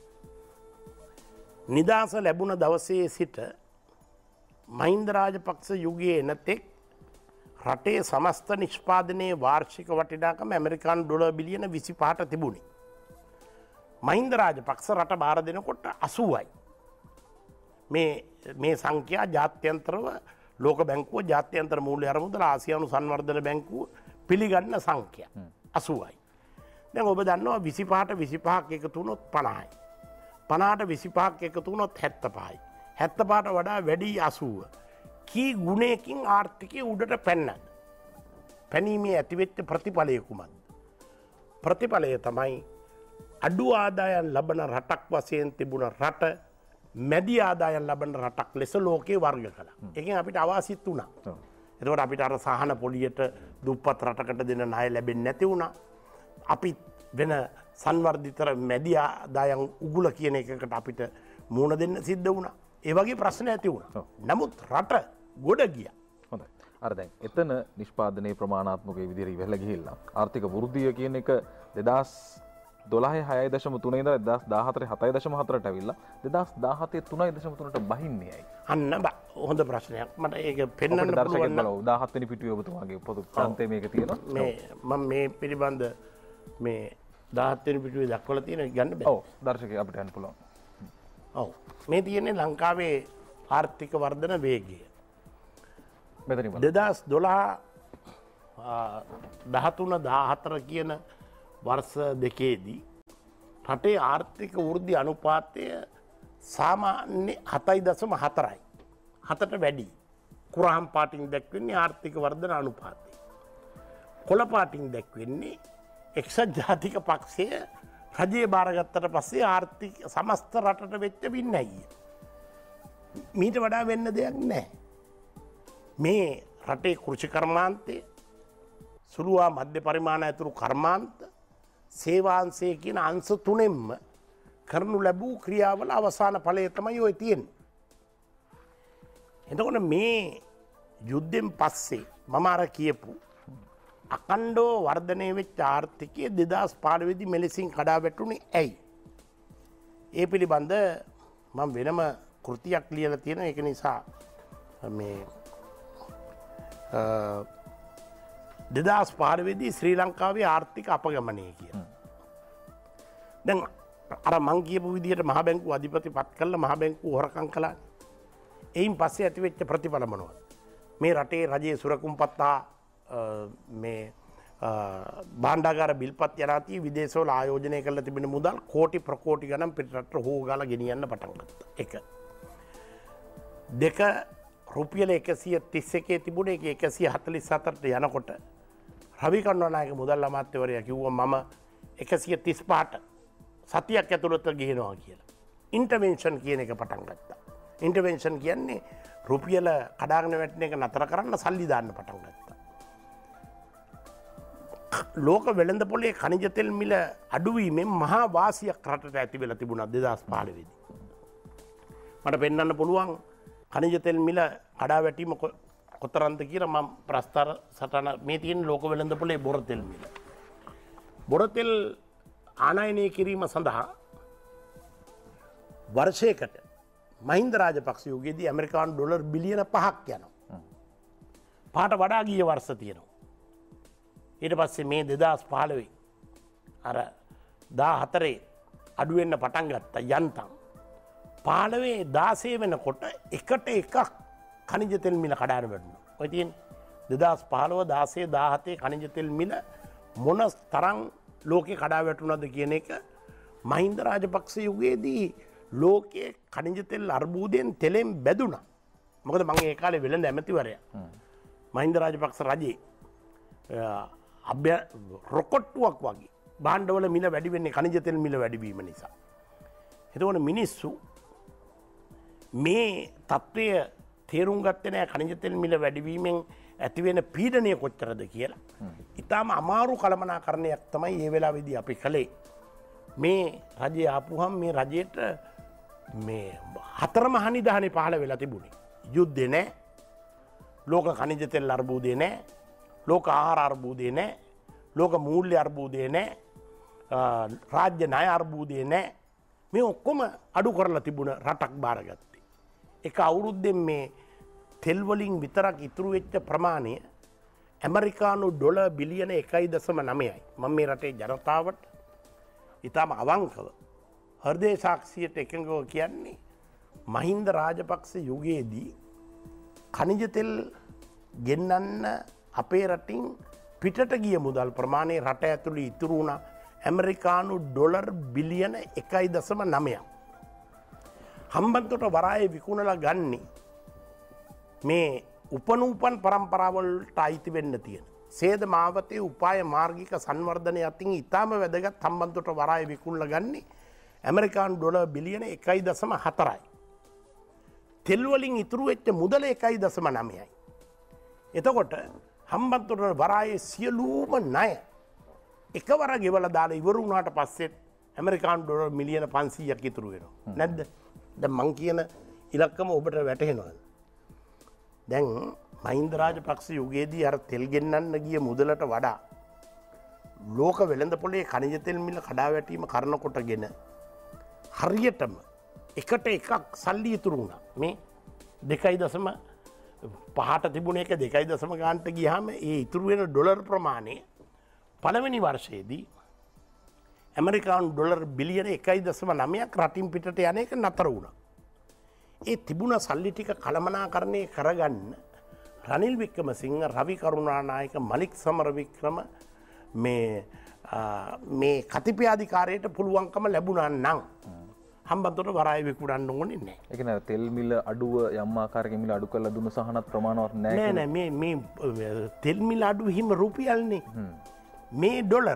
නිදහස ලැබුණ දවසේ සිට මහින්ද රාජපක්ෂ යුගයේ එනතෙක් රටේ සමස්ත නිෂ්පාදනයේ වාර්ෂික වටිනාකම ඇමරිකානු ඩොලර් බිලියන විසිපහට තිබුණේ. මහින්ද රාජපක්ෂ රට බාර දෙනකොට අසූවයි. මේ මේ සංඛ්‍යා ජාත්‍යන්තරව ලෝක බැංකුව ජාත්‍යන්තර මූල්‍ය අරමුදල ආසියානු සංවර්ධන බැංකුව පිළිගන්න සංඛ්‍යා අසූවයි. දැන් ඔබ දන්නවා විසිපහට විසිපහක් එකතු වුණොත් පනහයි. පනහට විසිපහක් එකතු වුණොත් හැත්තපහයි. හැත්තපහට වඩා වැඩි අසූව. කී ගුණයකින් ආර්ථිකය උඩට පැන්නද. පැනීමේ ඇතිවෙච්ච ප්‍රතිඵලය කුමක්ද? ප්‍රතිඵලය තමයි අඩු ආදායම් ලබන රටක් වශයෙන් තිබුණ රට මැදි ආදායම් ලබන රටක් ලෙස ලෝකේ වර්ග කළා. ඒකෙන් අපිට අවාසිත් වුණා. එතකොට අපිට අර සහන පොලියට දුප්පත් රටකට දෙන ණය ලැබෙන්නේ නැති වුණා. අපි වෙන සංවර්ධිතර මැදි ආදායම් උගුල කියන එකකට අපිට මුහුණ දෙන්න සිද්ධ වුණා. ඒ වගේ ප්‍රශ්න ඇති වුණා. නමුත් රට ගොඩ ගියා. හොඳයි. අර දැන් එතන නිෂ්පාදනයේ ප්‍රමාණාත්මක විදිහට ඉවරලා ගිහිල්ලා ආර්ථික වෘද්ධිය කියන එක දෙදහස් දොළහේ හයයි දශම තුනේ ඉඳලා දෙදහස් දාහතරේ හතයි දශම හතරට ඇවිල්ලා දෙදහස් දාහතේ තුනයි දශම තුනට බහින්නේ ඇයි? අන්න හොඳ ප්‍රශ්නයක්. මට ඒක පෙන්වන්න පුළුවන් නම් දාහත් වෙනි පිටුවේ ඔබතුමාගේ පොදු ග්‍රන්ථයේ මේක තියෙනවා. මේ මම මේ පිළිබඳ මේ දාහත් වෙනි පිටුවේ දක්වලා තියෙන ගන්න බෑ. ඔව් දර්ශකයා අපිට යන්න පුළුවන්. ඔව් මේ තියෙන්නේ ලංකාවේ ආර්ථික වර්ධන වේගය. මෙතනින් දෙදහස් දොළහ දහතුන දාහතර කියන වර්ෂ දෙකේදී රටේ ආර්ථික වෘද්ධි අනුපාතය සාමාන්‍ය හතයි දශම හතරයි. හතට වැඩි. කුරහම් පාටින් දැක්වෙන්නේ ආර්ථික වර්ධන අනුපාතය. කොළ පාටින් දැක්වෙන්නේ එක්සත් ජාතික පක්ෂය රජයේ බාරගත්තට පස්සේ ආර්ථික සමස්ත රටට වෙච්ච වින්නැහිය. මීට වඩා වෙන්න දෙයක් නැහැ. මේ රටේ කෘෂි කර්මාන්තය සුළුවා මධ්‍ය පරිමාණ ඇතුළු කර්මාන්ත සේවාංශය කියන අංශ තුනෙන්ම කරනු ලැබූ ක්‍රියාවල අවසාන ඵලය තමයි ඔය තියෙන්නේ. එතකොට මේ යුද්ධෙන් පස්සේ මම අර කියපු අකණ්ඩව වර්ධනය වෙච්ච ආර්ථිකය දෙදහස් පහළොවදී මෙලෙසින් කඩා වැටුනේ ඇයි? ඒ පිළිබඳ මම වෙනම කෘතියක් ලියලා තියෙනවා. ඒක නිසා මේ දෙදහස් පහළොවදී ශ්‍රී ලංකාවේ ආර්ථික අපගමනය කියන. දැන් අර මං කියපු විදිහට මහ බැංකුව අධිපති පත් කළා මහ බැංකුව හොරකම් කළා. එයින් පස්සේ ඇතිවෙච්ච ප්‍රතිඵල මොනවද? මේ රටේ රජයේ සුරකුම්පත්තා මේ භාණ්ඩාගාර බිල්පත් යනාදී විදේශවල ආයෝජනය කරලා තිබෙන මුදල් කෝටි ප්‍රකෝටි ගණන් පිටරට හොගාලා ගෙනියන්න පටන් ගත්තා. එක. දෙක රුපියල එකසිය තිස් එකේ තිබුණේ ඒක එකසිය හතළිස් හතරට යනකොට රවි කරුණානායක මුදල් අමාත්‍යවරයා කිව්වා මම එකසිය තිස් පහට සතියක් ඇතුළත ගිහිනවා කියලා. ඉන්ටර්වෙන්ෂන් කියන එක පටන් ගත්තා. ඉන්ටර්වෙන්ෂන් කියන්නේ රුපියල කඩාගෙන වැටෙන එක නතර කරන්න සල්ලි දාන්න පටන් ගත්තා. ලෝක වෙළඳ පොලේ ඛනිජ තෙල් මිල අඩුවීමෙන් මහා වාසියක් රටට ඇති වෙලා තිබුණා දෙදහස් පහළොවදී. මට පෙන්වන්න පුළුවන් ඛනිජ තෙල් මිල කඩා වැටීම කොතරම්ද කියලා මම ප්‍රස්තාර සටහන මේ තියෙන ලෝක වෙළඳ පොලේ බොර තෙල් මිල. බොර තෙල් ආනයනය කිරීම සඳහා වර්ෂයකට මහින්ද රාජපක්ෂ යුගයේදී ඇමරිකානු ඩොලර් බිලියන පහක් යනවා. පහට වඩා ගිය වර්ෂ තියෙනවා. ඊට පස්සේ මේ දෙදහස් පහළොවේ අර දාහතරේ අඩුවෙන්න පටන් ගත්තා යන්තම්. පහළොවේ දාසය වෙනකොට එකට එකක් කනිජ තෙල් මිල කඩාන වැටුණා. ඔය තියෙන්නේ දෙදහස් පහළොව දාසය දාහතේ කනිජ තෙල් මිල මොන තරම් ලෝකේ කඩා වැටුණාද කියන එක මහින්ද රාජපක්ෂ යුගයේදී ලෝකයේ කනිජ තෙල් අර්බුදයෙන් තෙලෙන් බැදුණා. මොකද මම ඒ කාලේ වෙළඳ ඇමතිවරයා. මහින්ද රාජපක්ෂ රජේ අභ්‍ය රොකොට්ටුවක් වගේ භාණ්ඩවල මිල වැඩි වෙන්නේ කනිජ තෙල් මිල වැඩි වීම නිසා. එතකොට මිනිස්සු මේ තත්ත්වය තේරුම් ගත්තේ නැහැ කනිජ තෙල් මිල වැඩි වීමෙන් ඇති වෙන පීඩනය කොච්චරද කියලා. ඊටාම අමාරු කළමනාකරණයක් තමයි මේ වෙලාවේදී අපි කළේ. මේ රජය ආපුහම මේ රජයට මේ හතරම හනිදහනේ පහළ වෙලා තිබුණේ. යුද්ධේ නැහැ. ලෝක කනිජ තෙල් අර්බුදේ නැහැ. ලෝක ආහාර අර්බුදේ නැහැ. ලෝක මූල්‍ය අර්බුදේ නැහැ. රාජ්‍ය ණය අර්බුදේ නැහැ. මේ ඔක්කොම අඩු කරලා තිබුණ රටක් බාරගත්තේ. එක අවුරුද්දෙන් මේ තෙල් වලින් විතරක් ඉතුරු වෙච්ච ප්‍රමාණය ඇමරිකානු ඩොලර් බිලියන එකයි දශම නවයයි. මම මේ රටේ ජනතාවට ඊටම අවංකව හෘදේ සාක්ෂියට එකඟව කියන්නේ මහින්ද රාජපක්ෂ යුගයේදී ඛනිජ තෙල් ගෙන්නන්න අපේ රටින් පිටට ගිය මුදල් ප්‍රමාණය රට ඇතුළේ ඉතුරු වුණා ඇමරිකානු ඩොලර් බිලියන එකයි දශම නවයක්. හම්බන්තොට වරායේ විකුණලා ගන්නේ මේ උපනූපන් පරම්පරාවලට අයිති වෙන්න තියෙන. සේද මාවතේ උපාය මාර්ගික සංවර්ධනය අතින් ඉතාම වැදගත් හම්බන්තොට වරායේ විකුණලා ගන්නේ ඇමරිකානු ඩොලර් බිලියන එකයි දශම හතරයි. තෙල් වලින් ඉතුරු වෙච්ච මුදල එකයි දශම නවයයි. එතකොට හම්බන්තොට වරායේ සියලුම ණය එකවර ගෙවලා දාලා ඉවර වුණාට පස්සෙත් ඇමරිකානු ඩොලර් මිලියන පන්සීයක් ඉතුරු වෙනවා. නැද්ද? දැන් මං කියන ඉලක්කම ඔබට වැටහෙනවද? දැන් මහින්ද රාජපක්ෂ යුගයේදී අර තෙල් ගෙන්නන්න ගිය මුදලට වඩා ලෝක වෙළඳ පොලේ ඛනිජ තෙල් මිල කඩා වැටීම කරන කොටගෙන හරියටම එකට එකක් සල්ලි ඉතුරු වුණා. මේ දෙකයි දශම පහට තිබුණ එක දෙකයි දශම ගානට ගියාම ඒ ඉතුරු වෙන ඩොලර් ප්‍රමාණය පළවෙනි වර්ෂයේදී ඇමරිකානු ඩොලර් බිලියන එකයි දශම නවයක් රටින් පිටට යන එක නතර වුණා. ඒ තිබුණ සල්ලි ටික කළමනාකරණය කරගන්න රනිල් වික්‍රමසිංහ, රවි කරුණානායක, මලික් සමරවික්‍රම මේ මේ කතිපයාධිකාරයට පුළුවන්කම ලැබුණා නම් හම්බන්තොට වරාය විකුණන්න ඕනේ නැහැ. ඒ කියන්නේ තෙල් මිල අඩුව යම් ආකාරයකින් මිල අඩු කරලා දුන්න සහනත් ප්‍රමාණවත් නැහැ. නෑ නෑ මේ මේ තෙල් මිල අඩු හිම රුපියල්නේ. මේ ඩොලර්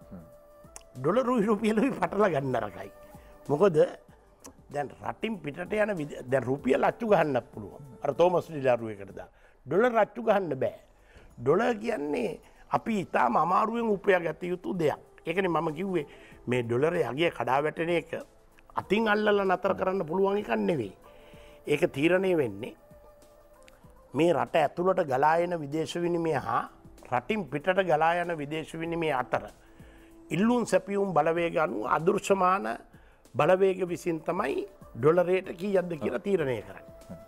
ඩොලරුයි රුපියලුයි පටලා ගන්න නරකයි. මොකද දැන් රටින් පිටට යන දැන් රුපියල් අච්චු ගහන්නත් පුළුවන්. අර තෝමස් ඩිලාරුවේකට දා. ඩොලර් අච්චු ගහන්න බෑ. ඩොලර් කියන්නේ අපි ඊටාම අමාරුවෙන් උපයාගත යුතු දෙයක්. ඒකනේ මම කිව්වේ මේ ඩොලරේ අගය කඩා වැටෙන එක අතින් අල්ලලා නතර කරන්න පුළුවන් එකක් නෙවෙයි. ඒක තීරණය වෙන්නේ මේ රට ඇතුළට ගලා එන විදේශ විනිමය හා රටින් පිටට ගලා යන විදේශ විනිමය අතර ඉල්ලුම් සැපියුම් බලවේග අනුව අදෘශ්‍යමාන බලවේග විසින් තමයි ඩොලරයට කීයක්ද කියලා තීරණය කරන්නේ.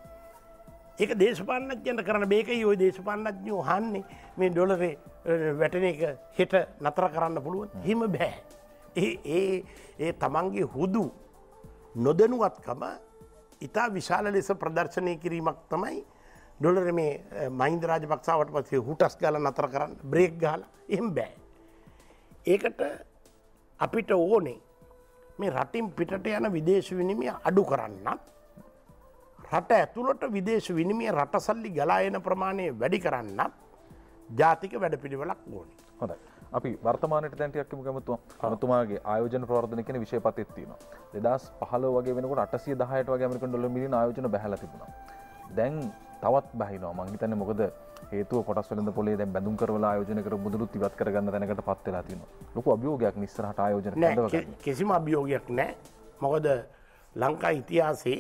ඒක දේශපාලනඥයන්ට කරන්න බෑකයි ওই දේශපාලනඥයෝ අහන්නේ මේ ඩොලරේ වැටෙන එක හෙට නතර කරන්න පුළුවන්. හිම බෑ. ඒ ඒ ඒ තමන්ගේ හුදු නොදැනුවත්කම ඉතා විශාල ලෙස ප්‍රදර්ශනය කිරීමක් තමයි ඩොලර මේ මහින්ද රාජපක්ෂාවට පස්සේ හුටස් ගාලා නතර කරන්න බ්‍රේක් ගහලා එහෙම බෑ. ඒකට අපිට ඕනේ මේ රටින් පිටට යන විදේශ විනිමය අඩු කරන්නත් රට ඇතුළට විදේශ විනිමය රට සල්ලි ගලා එන ප්‍රමාණය වැඩි කරන්නත් ජාතික වැඩපිළිවෙලක් ඕනේ. හොඳයි. අපි වර්තමානයේ දැන් ටිකක් කිමු කැමතුමාගේ ආයෝජන ප්‍රවර්ධන කියන විෂයපතෙත් තියෙනවා. දෙදහස් පහළොව වගේ වෙනකොට අටසිය දහයට වගේ ඇමරිකන් ඩොලර් මිලියන ආයෝජන බැහැලා තිබුණා. දැන් තවත් බහිනවා. මං හිතන්නේ මොකද හේතුව කොටස් වෙළඳ පොලේ දැන් බැඳුම් කරවලා ආයෝජන කරපු මුදලුත් ඉවත් කරගන්න තැනකට පත් වෙලා තියෙනවා. ලොකු අභියෝගයක් නිස්සරහට ආයෝජන කැඳව ගන්න. කිසිම අභියෝගයක් නැහැ. මොකද ලංකා ඉතිහාසයේ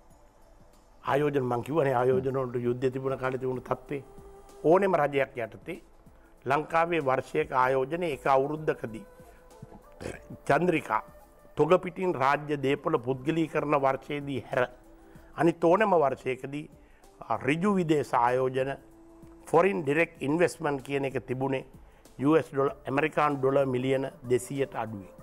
ආයෝජන මං කිව්වනේ ආයෝජන වලට යුද්ධ තිබුණ කාලේ තිබුණු තත්ත්වේ ඕනෙම රජයක් යටතේ ලංකාවේ වර්ෂයක ආයෝජනය එක අවුරුද්දකදී චන්ද්‍රිකා තොග පිටින් රාජ්‍ය දේපොළ පුද්ගලීකරණ වර්ෂයේදී හැර අනිත් ඕනෑම වර්ෂයකදී ඍජු විදේශ ආයෝජන ෆොරින් ඩිරෙක්ට් ඉන්වෙස්ට්මන්ට් කියන එක තිබුණේ යු එස් ඩොලර් ඇමරිකානු ඩොලර් මිලියන දෙසීයට අඩුවේ.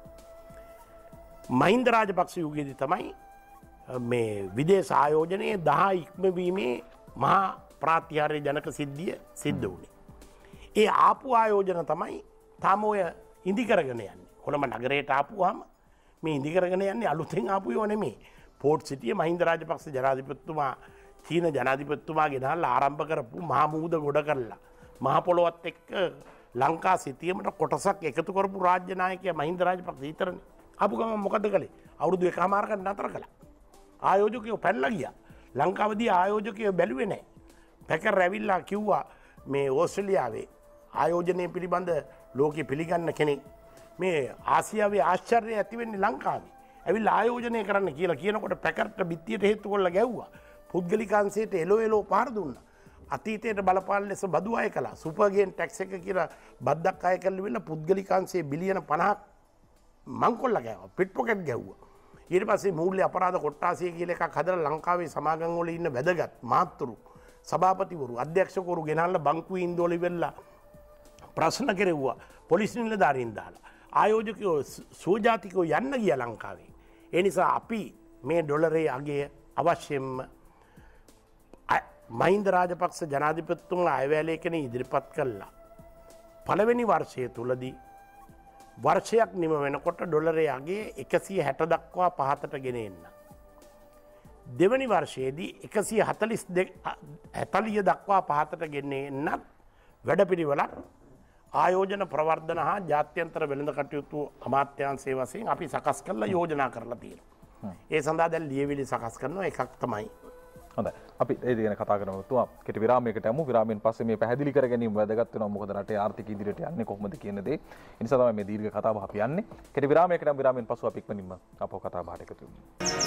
මහින්ද රාජපක්ෂ යුගයේදී තමයි මේ විදේශ ආයෝජනයේ දහ ඉක්මවීමේ මහා ප්‍රාත්‍යාරය ජනක සිද්ධිය සිද්ධ වුණේ. ඒ ආපු ආයෝජන තමයි තාම ඔය ඉදි කරගෙන යන්නේ. කොළඹ නගරයට ආපුවාම මේ ඉදි කරගෙන යන්නේ අලුතෙන් ආපු ඒවා නෙමෙයි. පෝට් සිටියේ මහින්ද රාජපක්ෂ ජනාධිපතිතුමා චීන ජනාධිපතිතුමා ගෙනල්ලා ආරම්භ කරපු මහා මුහුද ගොඩ කරලා මහ පොළොවත් එක්ක ලංකා සිටියමට කොටසක් එකතු කරපු රාජ්‍ය 나යකයා මහින්ද රාජපක්ෂ විතරනේ. ආපු ගමන් මොකද කළේ? අවුරුදු එකමාරකට නතර කළා. ආයෝජකයෝ පැනලා ගියා. ලංකාවදී ආයෝජකයෝ බැලුවේ නැහැ. පැකර් ඇවිල්ලා කිව්වා මේ ඕස්ට්‍රේලියාවේ ආයෝජනය පිළිබඳ ලෝකෙ පිළිගන්න කෙනෙක් මේ ආසියාවේ ආශ්චර්යය ඇති වෙන්නේ ලංකාවේ. ඇවිල්ලා ආයෝජනය කරන්න කියලා කියනකොට පැකර්ට බිත්තියට හේතු කරලා ගැව්වා. පුද්ගලිකාංශයට එලෝ එලෝ පාර දුන්නා. අතීතයට බලපාන ලෙස බදු අය කළා. සුපර්ගේන් ටැක්ස් එක කියලා බද්දක් අය කරලා වෙන්න පුද්ගලිකාංශයේ බිලියන පනහක් මංකොල්ල ගැව්වා. Pit pocket ගැව්වා. ඊට පස්සේ මූල්‍ය අපරාධ කොට්ටාසිය කියලා එකක් හදලා ලංකාවේ සමාගම් වල ඉන්න වැදගත් මාත්තුරු සභාපතිවරු අධ්‍යක්ෂකවරු ගෙනල්ලා බංකුවේ ඉන්දෝල ඉවෙලා ප්‍රශ්න කෙරෙව්වා. පොලිස් නිලධාරීන් දාලා. ආයෝජකයෝ සෝජාතිකයෝ යන්න ගියා ලංකාවේ. ඒ නිසා අපි මේ ඩොලරේ අගය අවශ්‍යයෙන්ම මහින්ද රාජපක්ෂ ජනාධිපතිතුමා අයවැයලේඛන ඉදිරිපත් කළා. පළවෙනි වර්ෂය තුලදී වර්ෂයක් නිම වෙනකොට ඩොලරේ අගේ එකසිය හැට දක්වා පහතට ගෙන එන්න. දෙවැනි වර්ෂයේදී එකසිය හතළිස් හැතළිය දක්වා පහතට ගෙන එන්නත් වැඩපිළිවෙලක් ආයෝජන ප්‍රවර්ධන හා ජාත්‍යන්තර වෙළඳ කටයුතු අමාත්‍යාංශයේ වශයෙන් අපි සකස් කරලා යෝජනා කරලා තියෙනවා. ඒ සඳහා දැන් ලියවිලි සකස් කරනවා එකක් තමයි. හොඳයි. අපි ඒ ගැන කතා කරමු. තුමා කෙටි විරාමයකට යමු. විරාමයෙන් පස්සේ මේ පැහැදිලි කර ගැනීම වැදගත් වෙනවා. මොකද රටේ ආර්ථික ඉදිරියට යන්නේ කොහොමද කියන දේ. ඒ නිසා තමයි මේ දීර්ඝ කතාව අපි යන්නේ. කෙටි විරාමයකට යමු. විරාමයෙන් පසු අපි ඉක්මනින්ම අපව කතා බහට එකතු වෙමු.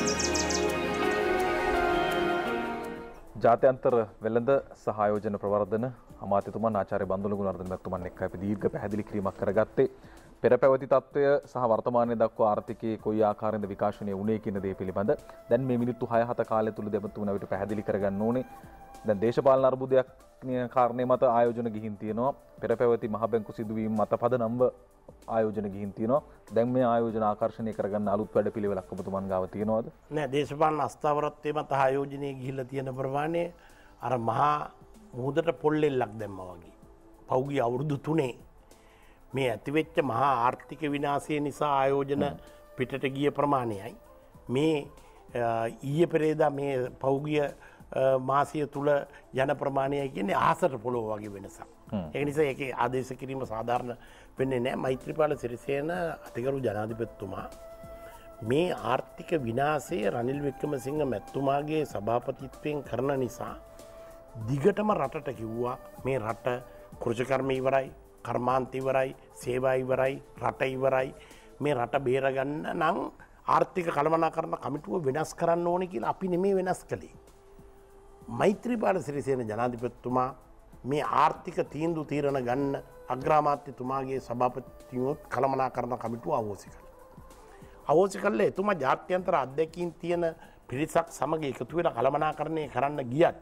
ජාත්‍යන්තර වෙළඳ සහ ආයෝජන ප්‍රවර්ධන අමාත්‍යතුමන් ආචාර්ය බන්දුල ගුණවර්ධන මහත්මයන් එක්ක අපි දීර්ඝ පැහැදිලි කිරීමක් කරගත්තේ පෙර පැවති තත්ත්වය සහ වර්තමානයේ දක්වා ආර්ථිකයේ කොයි ආකාරයෙන්ද විකාශනය වුණේ කියන දේ පිළිබඳ දැන් මේ මිනිත්තු හය හත කාලය තුල දෙමතුන විට පැහැදිලි කරගන්න ඕනේ. දැන් දේශපාලන අර්බුදයක් කාරණේ මත ආයෝජන ගිහින් තියෙනවා. පෙර පැවති මහ බැංකු සිදුවීම් මත පදනම්ව ආයෝජන ගිහින් තියෙනවා. දැන් මේ ආයෝජන ආකර්ෂණය කරගන්න අලුත් වැඩපිළිවෙලක් ඔබතුමන් ගාව තියෙනවද? නෑ, දේශපාලන අස්ථාවරත්වයේ මත ආයෝජනයේ ගිහිල්ලා තියෙන ප්‍රමාණය අර මහා මුහුදට පොල්ලෙල්ලක් දැම්මා වගේ. පෞගිය අවුරුදු තුනේ මේ ඇතිවෙච්ච මහා ආර්ථික විනාශය නිසා ආයෝජන පිටට ගිය ප්‍රමාණයයි මේ ඊයේ පෙරේදා මේ පෞගිය මාසය තුල යන ප්‍රමාණයයි කියන්නේ ආසට පොළොව වගේ වෙනසක්. ඒ නිසා ඒකේ ආදේශ කිරීම සාධාරණ වෙන්නේ නැහැ. මෛත්‍රීපාල සිරිසේන අතිගරු ජනාධිපතිතුමා මේ ආර්ථික විනාශය රනිල් වික්‍රමසිංහ මැතිතුමාගේ සභාපතිත්වයෙන් කරන නිසා දිගටම රටට කිව්වා මේ රට කෘෂිකර්ම ඉවරයි, කර්මාන්ත ඉවරයි, සේවා ඉවරයි, රට ඉවරයි. මේ රට බේරගන්න නම් ආර්ථික කළමනාකරණ කමිටුව වෙනස් කරන්න ඕනේ කියලා අපි නෙමෙයි වෙනස් කළේ. මෛත්‍රීපාල සිරිසේන ජනාධිපතිතුමා මේ ආර්ථික තීන්දුව తీරන ගන්න අග්‍රාමාත්‍යතුමාගේ සභාපතිතුමොත් කළමනාකරණ කමිටුව අවෝසි කළා. අවෝසි කළේ එතුමා ජාත්‍යන්තර අධ්‍යක්ෂින් තියෙන පිරිසක් සමග එකතු වෙලා කළමනාකරණය කරන්න ගියත්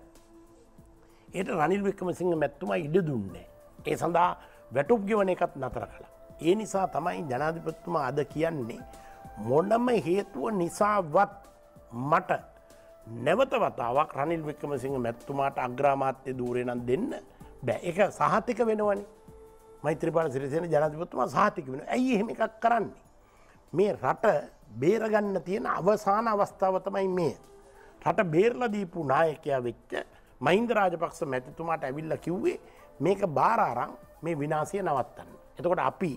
ඒට රනිල් වික්‍රමසිංහ මැතිතුමා ඉඩ දුන්නේ. ඒ සඳහා වැටුප් ගෙවන එකත් නතර කළා. ඒ නිසා තමයි ජනාධිපතිතුමා අද කියන්නේ මොනම හේතුව නිසාවත් මට නැවත වතාවක් රනිල් වික්‍රමසිංහ මැතිතුමාට අග්‍රාමාත්‍ය ධූරය නම් දෙන්න බෑ. ඒක සහතික වෙනවනේ. මෛත්‍රීපාල සිරිසේන ජනාධිපතිතුමා සහතික වෙනවා. ඇයි එහෙම එකක් කරන්නේ? මේ රට බේරගන්න තියෙන අවසාන අවස්ථාව තමයි මේ. රට බේරලා දීපු නායකයා වෙච්ච මහින්ද රාජපක්ෂ මැතිතුමාට ඇවිල්ලා කිව්වේ මේක බාර අරන් මේ විනාශය නවත්තන්න. එතකොට අපි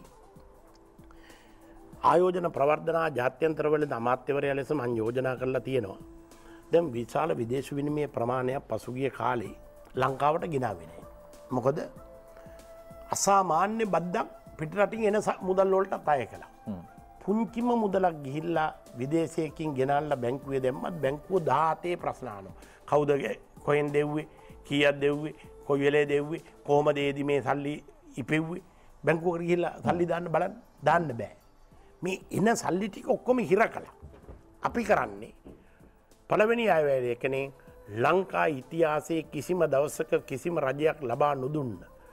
ආයෝජන ප්‍රවර්ධනා ජාත්‍යන්තර වලද අමාත්‍යවරයා ලෙස මම යෝජනා කරලා තියෙනවා. දැන් විශාල විදේශ විනිමය ප්‍රමාණයක් පසුගිය කාලේ ලංකාවට ගෙනාවේ නැහැ. මොකද අසාමාන්‍ය බද්දක් පිටරටින් එන මුදල් වලට අය කළා. පුංචිම මුදලක් ගිහිල්ලා විදේශයකින් ගෙනල්ලා බැංකුවේ දැම්මත් බැංකුව දාහතේ ප්‍රශ්න අහනවා. කවුද කොහෙන් දෙව්වේ, කීයක් දෙව්වේ, කොයි වෙලේ දෙව්වේ, කොහමද ඒදි මේ සල්ලි ඉපෙව්වේ? බැංකුවකට ගිහිල්ලා සල්ලි දාන්න බලන්න දාන්න බෑ. මේ එන සල්ලි ටික ඔක්කොම හිර කළා. අපි කරන්නේ පළවෙනි අයවැයේකනේ ලංකා ඉතිහාසයේ කිසිම දවසක කිසිම රජයක් ලබා නොදුන්න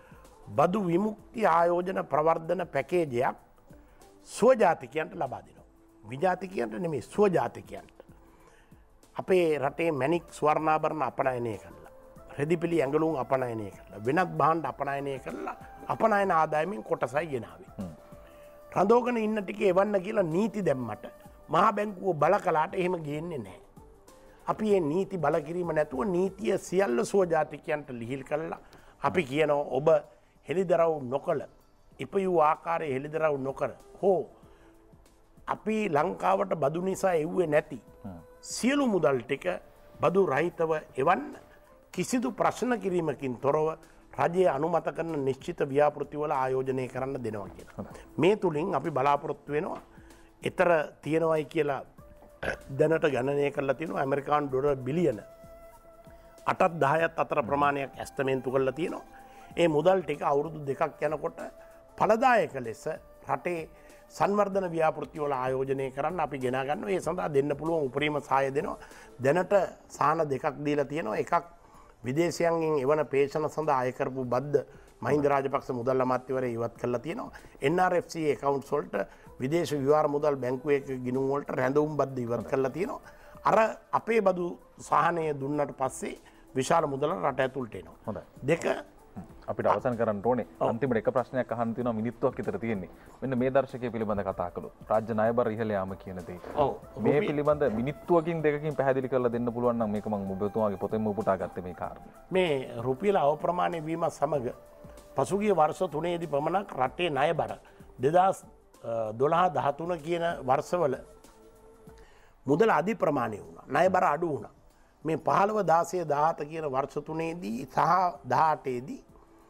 බදු විමුක්ති ආයෝජන ප්‍රවර්ධන පැකේජයක් ස්වජාතිකයන්ට ලබා දෙනවා. විජාතිකයන්ට නෙමෙයි ස්වජාතිකයන්ට. අපේ රටේ මැණික් ස්වර්ණාභරණ අපනයනය කළා. රෙදිපිලි ඇඟලුම් අපනයනය කළා. වෙනත් භාණ්ඩ අපනයනය කළා. අපනයන ආදායමෙන් කොටසයි ගෙනාවේ. රඳෝගෙන ඉන්න ටික එවන්න කියලා නීති දැම්මට මහා බැංකුව බල කලාට එහෙම ගේන්නේ නැහැ. අපි මේ නීති බල කිරීම නැතුව නීතිය සියල්ල ස්වජාතිකයන්ට ලිහිල් කළා. අපි කියනවා ඔබ හෙළිදරව් නොකළ ඉපයූ ආකාරයේ හෙළිදරව් නොකර හෝ අපි ලංකාවට බදු නිසා එව්වේ නැති සියලු මුදල් ටික බදු රහිතව එවන්න කිසිදු ප්‍රශ්න කිරීමකින් තොරව රජයේ අනුමත කරන නිශ්චිත ව්‍යාපෘතිවල ආයෝජනය කරන්න දෙනවා කියලා. මේ තුලින් අපි බලාපොරොත්තු වෙනවා ඊතර තියෙනවයි කියලා දැනට ගණනය කරලා තියෙනවා ඇමරිකානු ඩොලර් බිලියන අටත් දහයත් අතර ප්‍රමාණයක් ඇස්තමේන්තු කරලා තියෙනවා. ඒ මුදල් ටික අවුරුදු දෙකක් යනකොට ඵලදායක ලෙස රටේ සංවර්ධන ව්‍යාපෘතිවල ආයෝජනය කරන්න අපි ගෙනා ගන්නවා. ඒ සඳහා දෙන්න පුළුවන් උපරිම සහාය දෙනවා. දැනට සාහන දෙකක් දීලා තියෙනවා. එකක් විදේශයන්ගෙන් එවන පේෂණ සඳහා අය කරපු බද්ද මහින්ද රාජපක්ෂ මුදල් අමාත්‍යවරයා ඉවත් කරලා තියෙනවා. N R F C accounts වලට විදේශ විවහාර මුදල් බැංකුවක ගිණුම් වලට රැඳවුම් බද්ද ඉවත් කරලා තියෙනවා. අර අපේ බදු සහනය දුන්නට පස්සේ විශාල මුදල රට ඇතුළට එනවා. හොඳයි. දෙක අපිට අවසන් කරන්න ඕනේ. අන්තිමට එක ප්‍රශ්නයක් අහන්න තියෙනවා මිනිත්තුවක් විතර තියෙන්නේ. මෙන්න මේ දර්ශකයේ පිළිබඳ කතා කළොත් රාජ්‍ය ණයබර ඉහළ යාම කියන දේ. ඔව්. මේ පිළිබඳ මිනිත්තුවකින් දෙකකින් පැහැදිලි කරලා දෙන්න පුළුවන් නම් මේක මම ඔබතුමාගේ පොතෙන්ම උපුටා ගත්තේ මේ කාරණේ. මේ රුපියල අවප්‍රමාණය වීම සමග පසුගිය වර්ෂ තුනේදී පමණක් රටේ ණයබර දෙදහස් දොළහ දහතුන කියන වර්ෂවල මුදල අධි ප්‍රමාණය වුණා. ණයබර අඩු වුණා. මේ පහළව දාසය දහහත කියන වර්ෂ තුනේදී සහ දහඅටේදී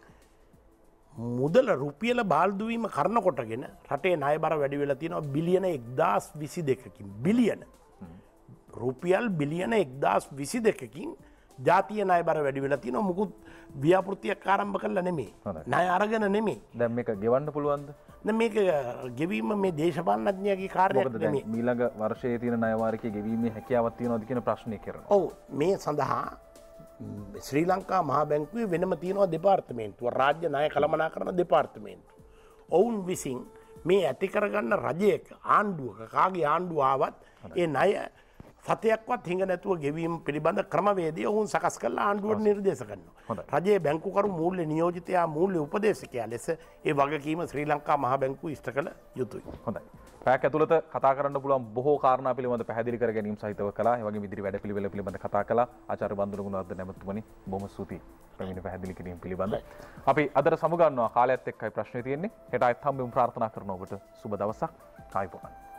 මුදල රුපියල බාල්දුවීම කරන කොටගෙන රටේ ණයබර වැඩි වෙලා තියෙනවා බිලියන එක්දාස් විසි දෙකකින්. බිලියන රුපියල් බිලියන එක්දාස් විසි දෙකකින් ජාතිය ණයබර වැඩි වෙලා තියෙනවා. මුකුත් ව්‍යාපෘතියක් ආරම්භ කළා නෙමෙයි. ණය අරගෙන නෙමෙයි. දැන් මේක ගෙවන්න පුළුවන්ද? දැන් මේක ගෙවීම මේ දේශපාලනඥයාගේ කාර්යයක් නෙමෙයි. ඊළඟ වර්ෂයේ තියෙන ණය වාරිකයේ ගෙවීමේ හැකියාවක් තියෙනවද කියන ප්‍රශ්නේ කරනවා. ඔව් මේ සඳහා ශ්‍රී ලංකා මහා බැංකුවේ වෙනම තියෙනවා දෙපාර්තමේන්තුව රාජ්‍ය ණය කළමනාකරණ දෙපාර්තමේන්තුව. ඔවුන් විසින් මේ ඇති කරගන්න රජයක ආණ්ඩුවක කාගේ ආණ්ඩුව ආවත් ඒ ණය සතයක්වත් හිඟ නැතුව ගෙවීම පිළිබඳ ක්‍රමවේදය ඔවුන් සකස් කරලා ආණ්ඩුවට නිර්දේශ කරනවා. රජයේ බැංකුකරු මූල්‍ය නියෝජිතයා මූල්‍ය උපදේශකයා ලෙස ඒ වගකීම ශ්‍රී ලංකා මහා බැංකුව ඉෂ්ට කළ යුතුයි. හොඳයි. පැයක් ඇතුළත කතා කරන්න පුළුවන් බොහෝ කාරණා පිළිබඳ පැහැදිලි කර ගැනීම සහිතව කළා. ඒ වගේම ඉදිරි වැඩපිළිවෙල පිළිබඳ කතා කළා. ආචාර්ය බන්දුල ගුණවර්ධන නැමැතුමනි බොහොම ස්තුතියි. ප්‍රවීණ පැහැදිලි කිරීම පිළිබඳ. අපි අදට සමුගන්නවා කාලයත් එක්කයි ප්‍රශ්නේ තියෙන්නේ. හෙට ආයෙත් හම්බෙමු ප්‍රාර්ථනා කරනවා ඔබට සුබ දවසක්. ආයුබෝවන්.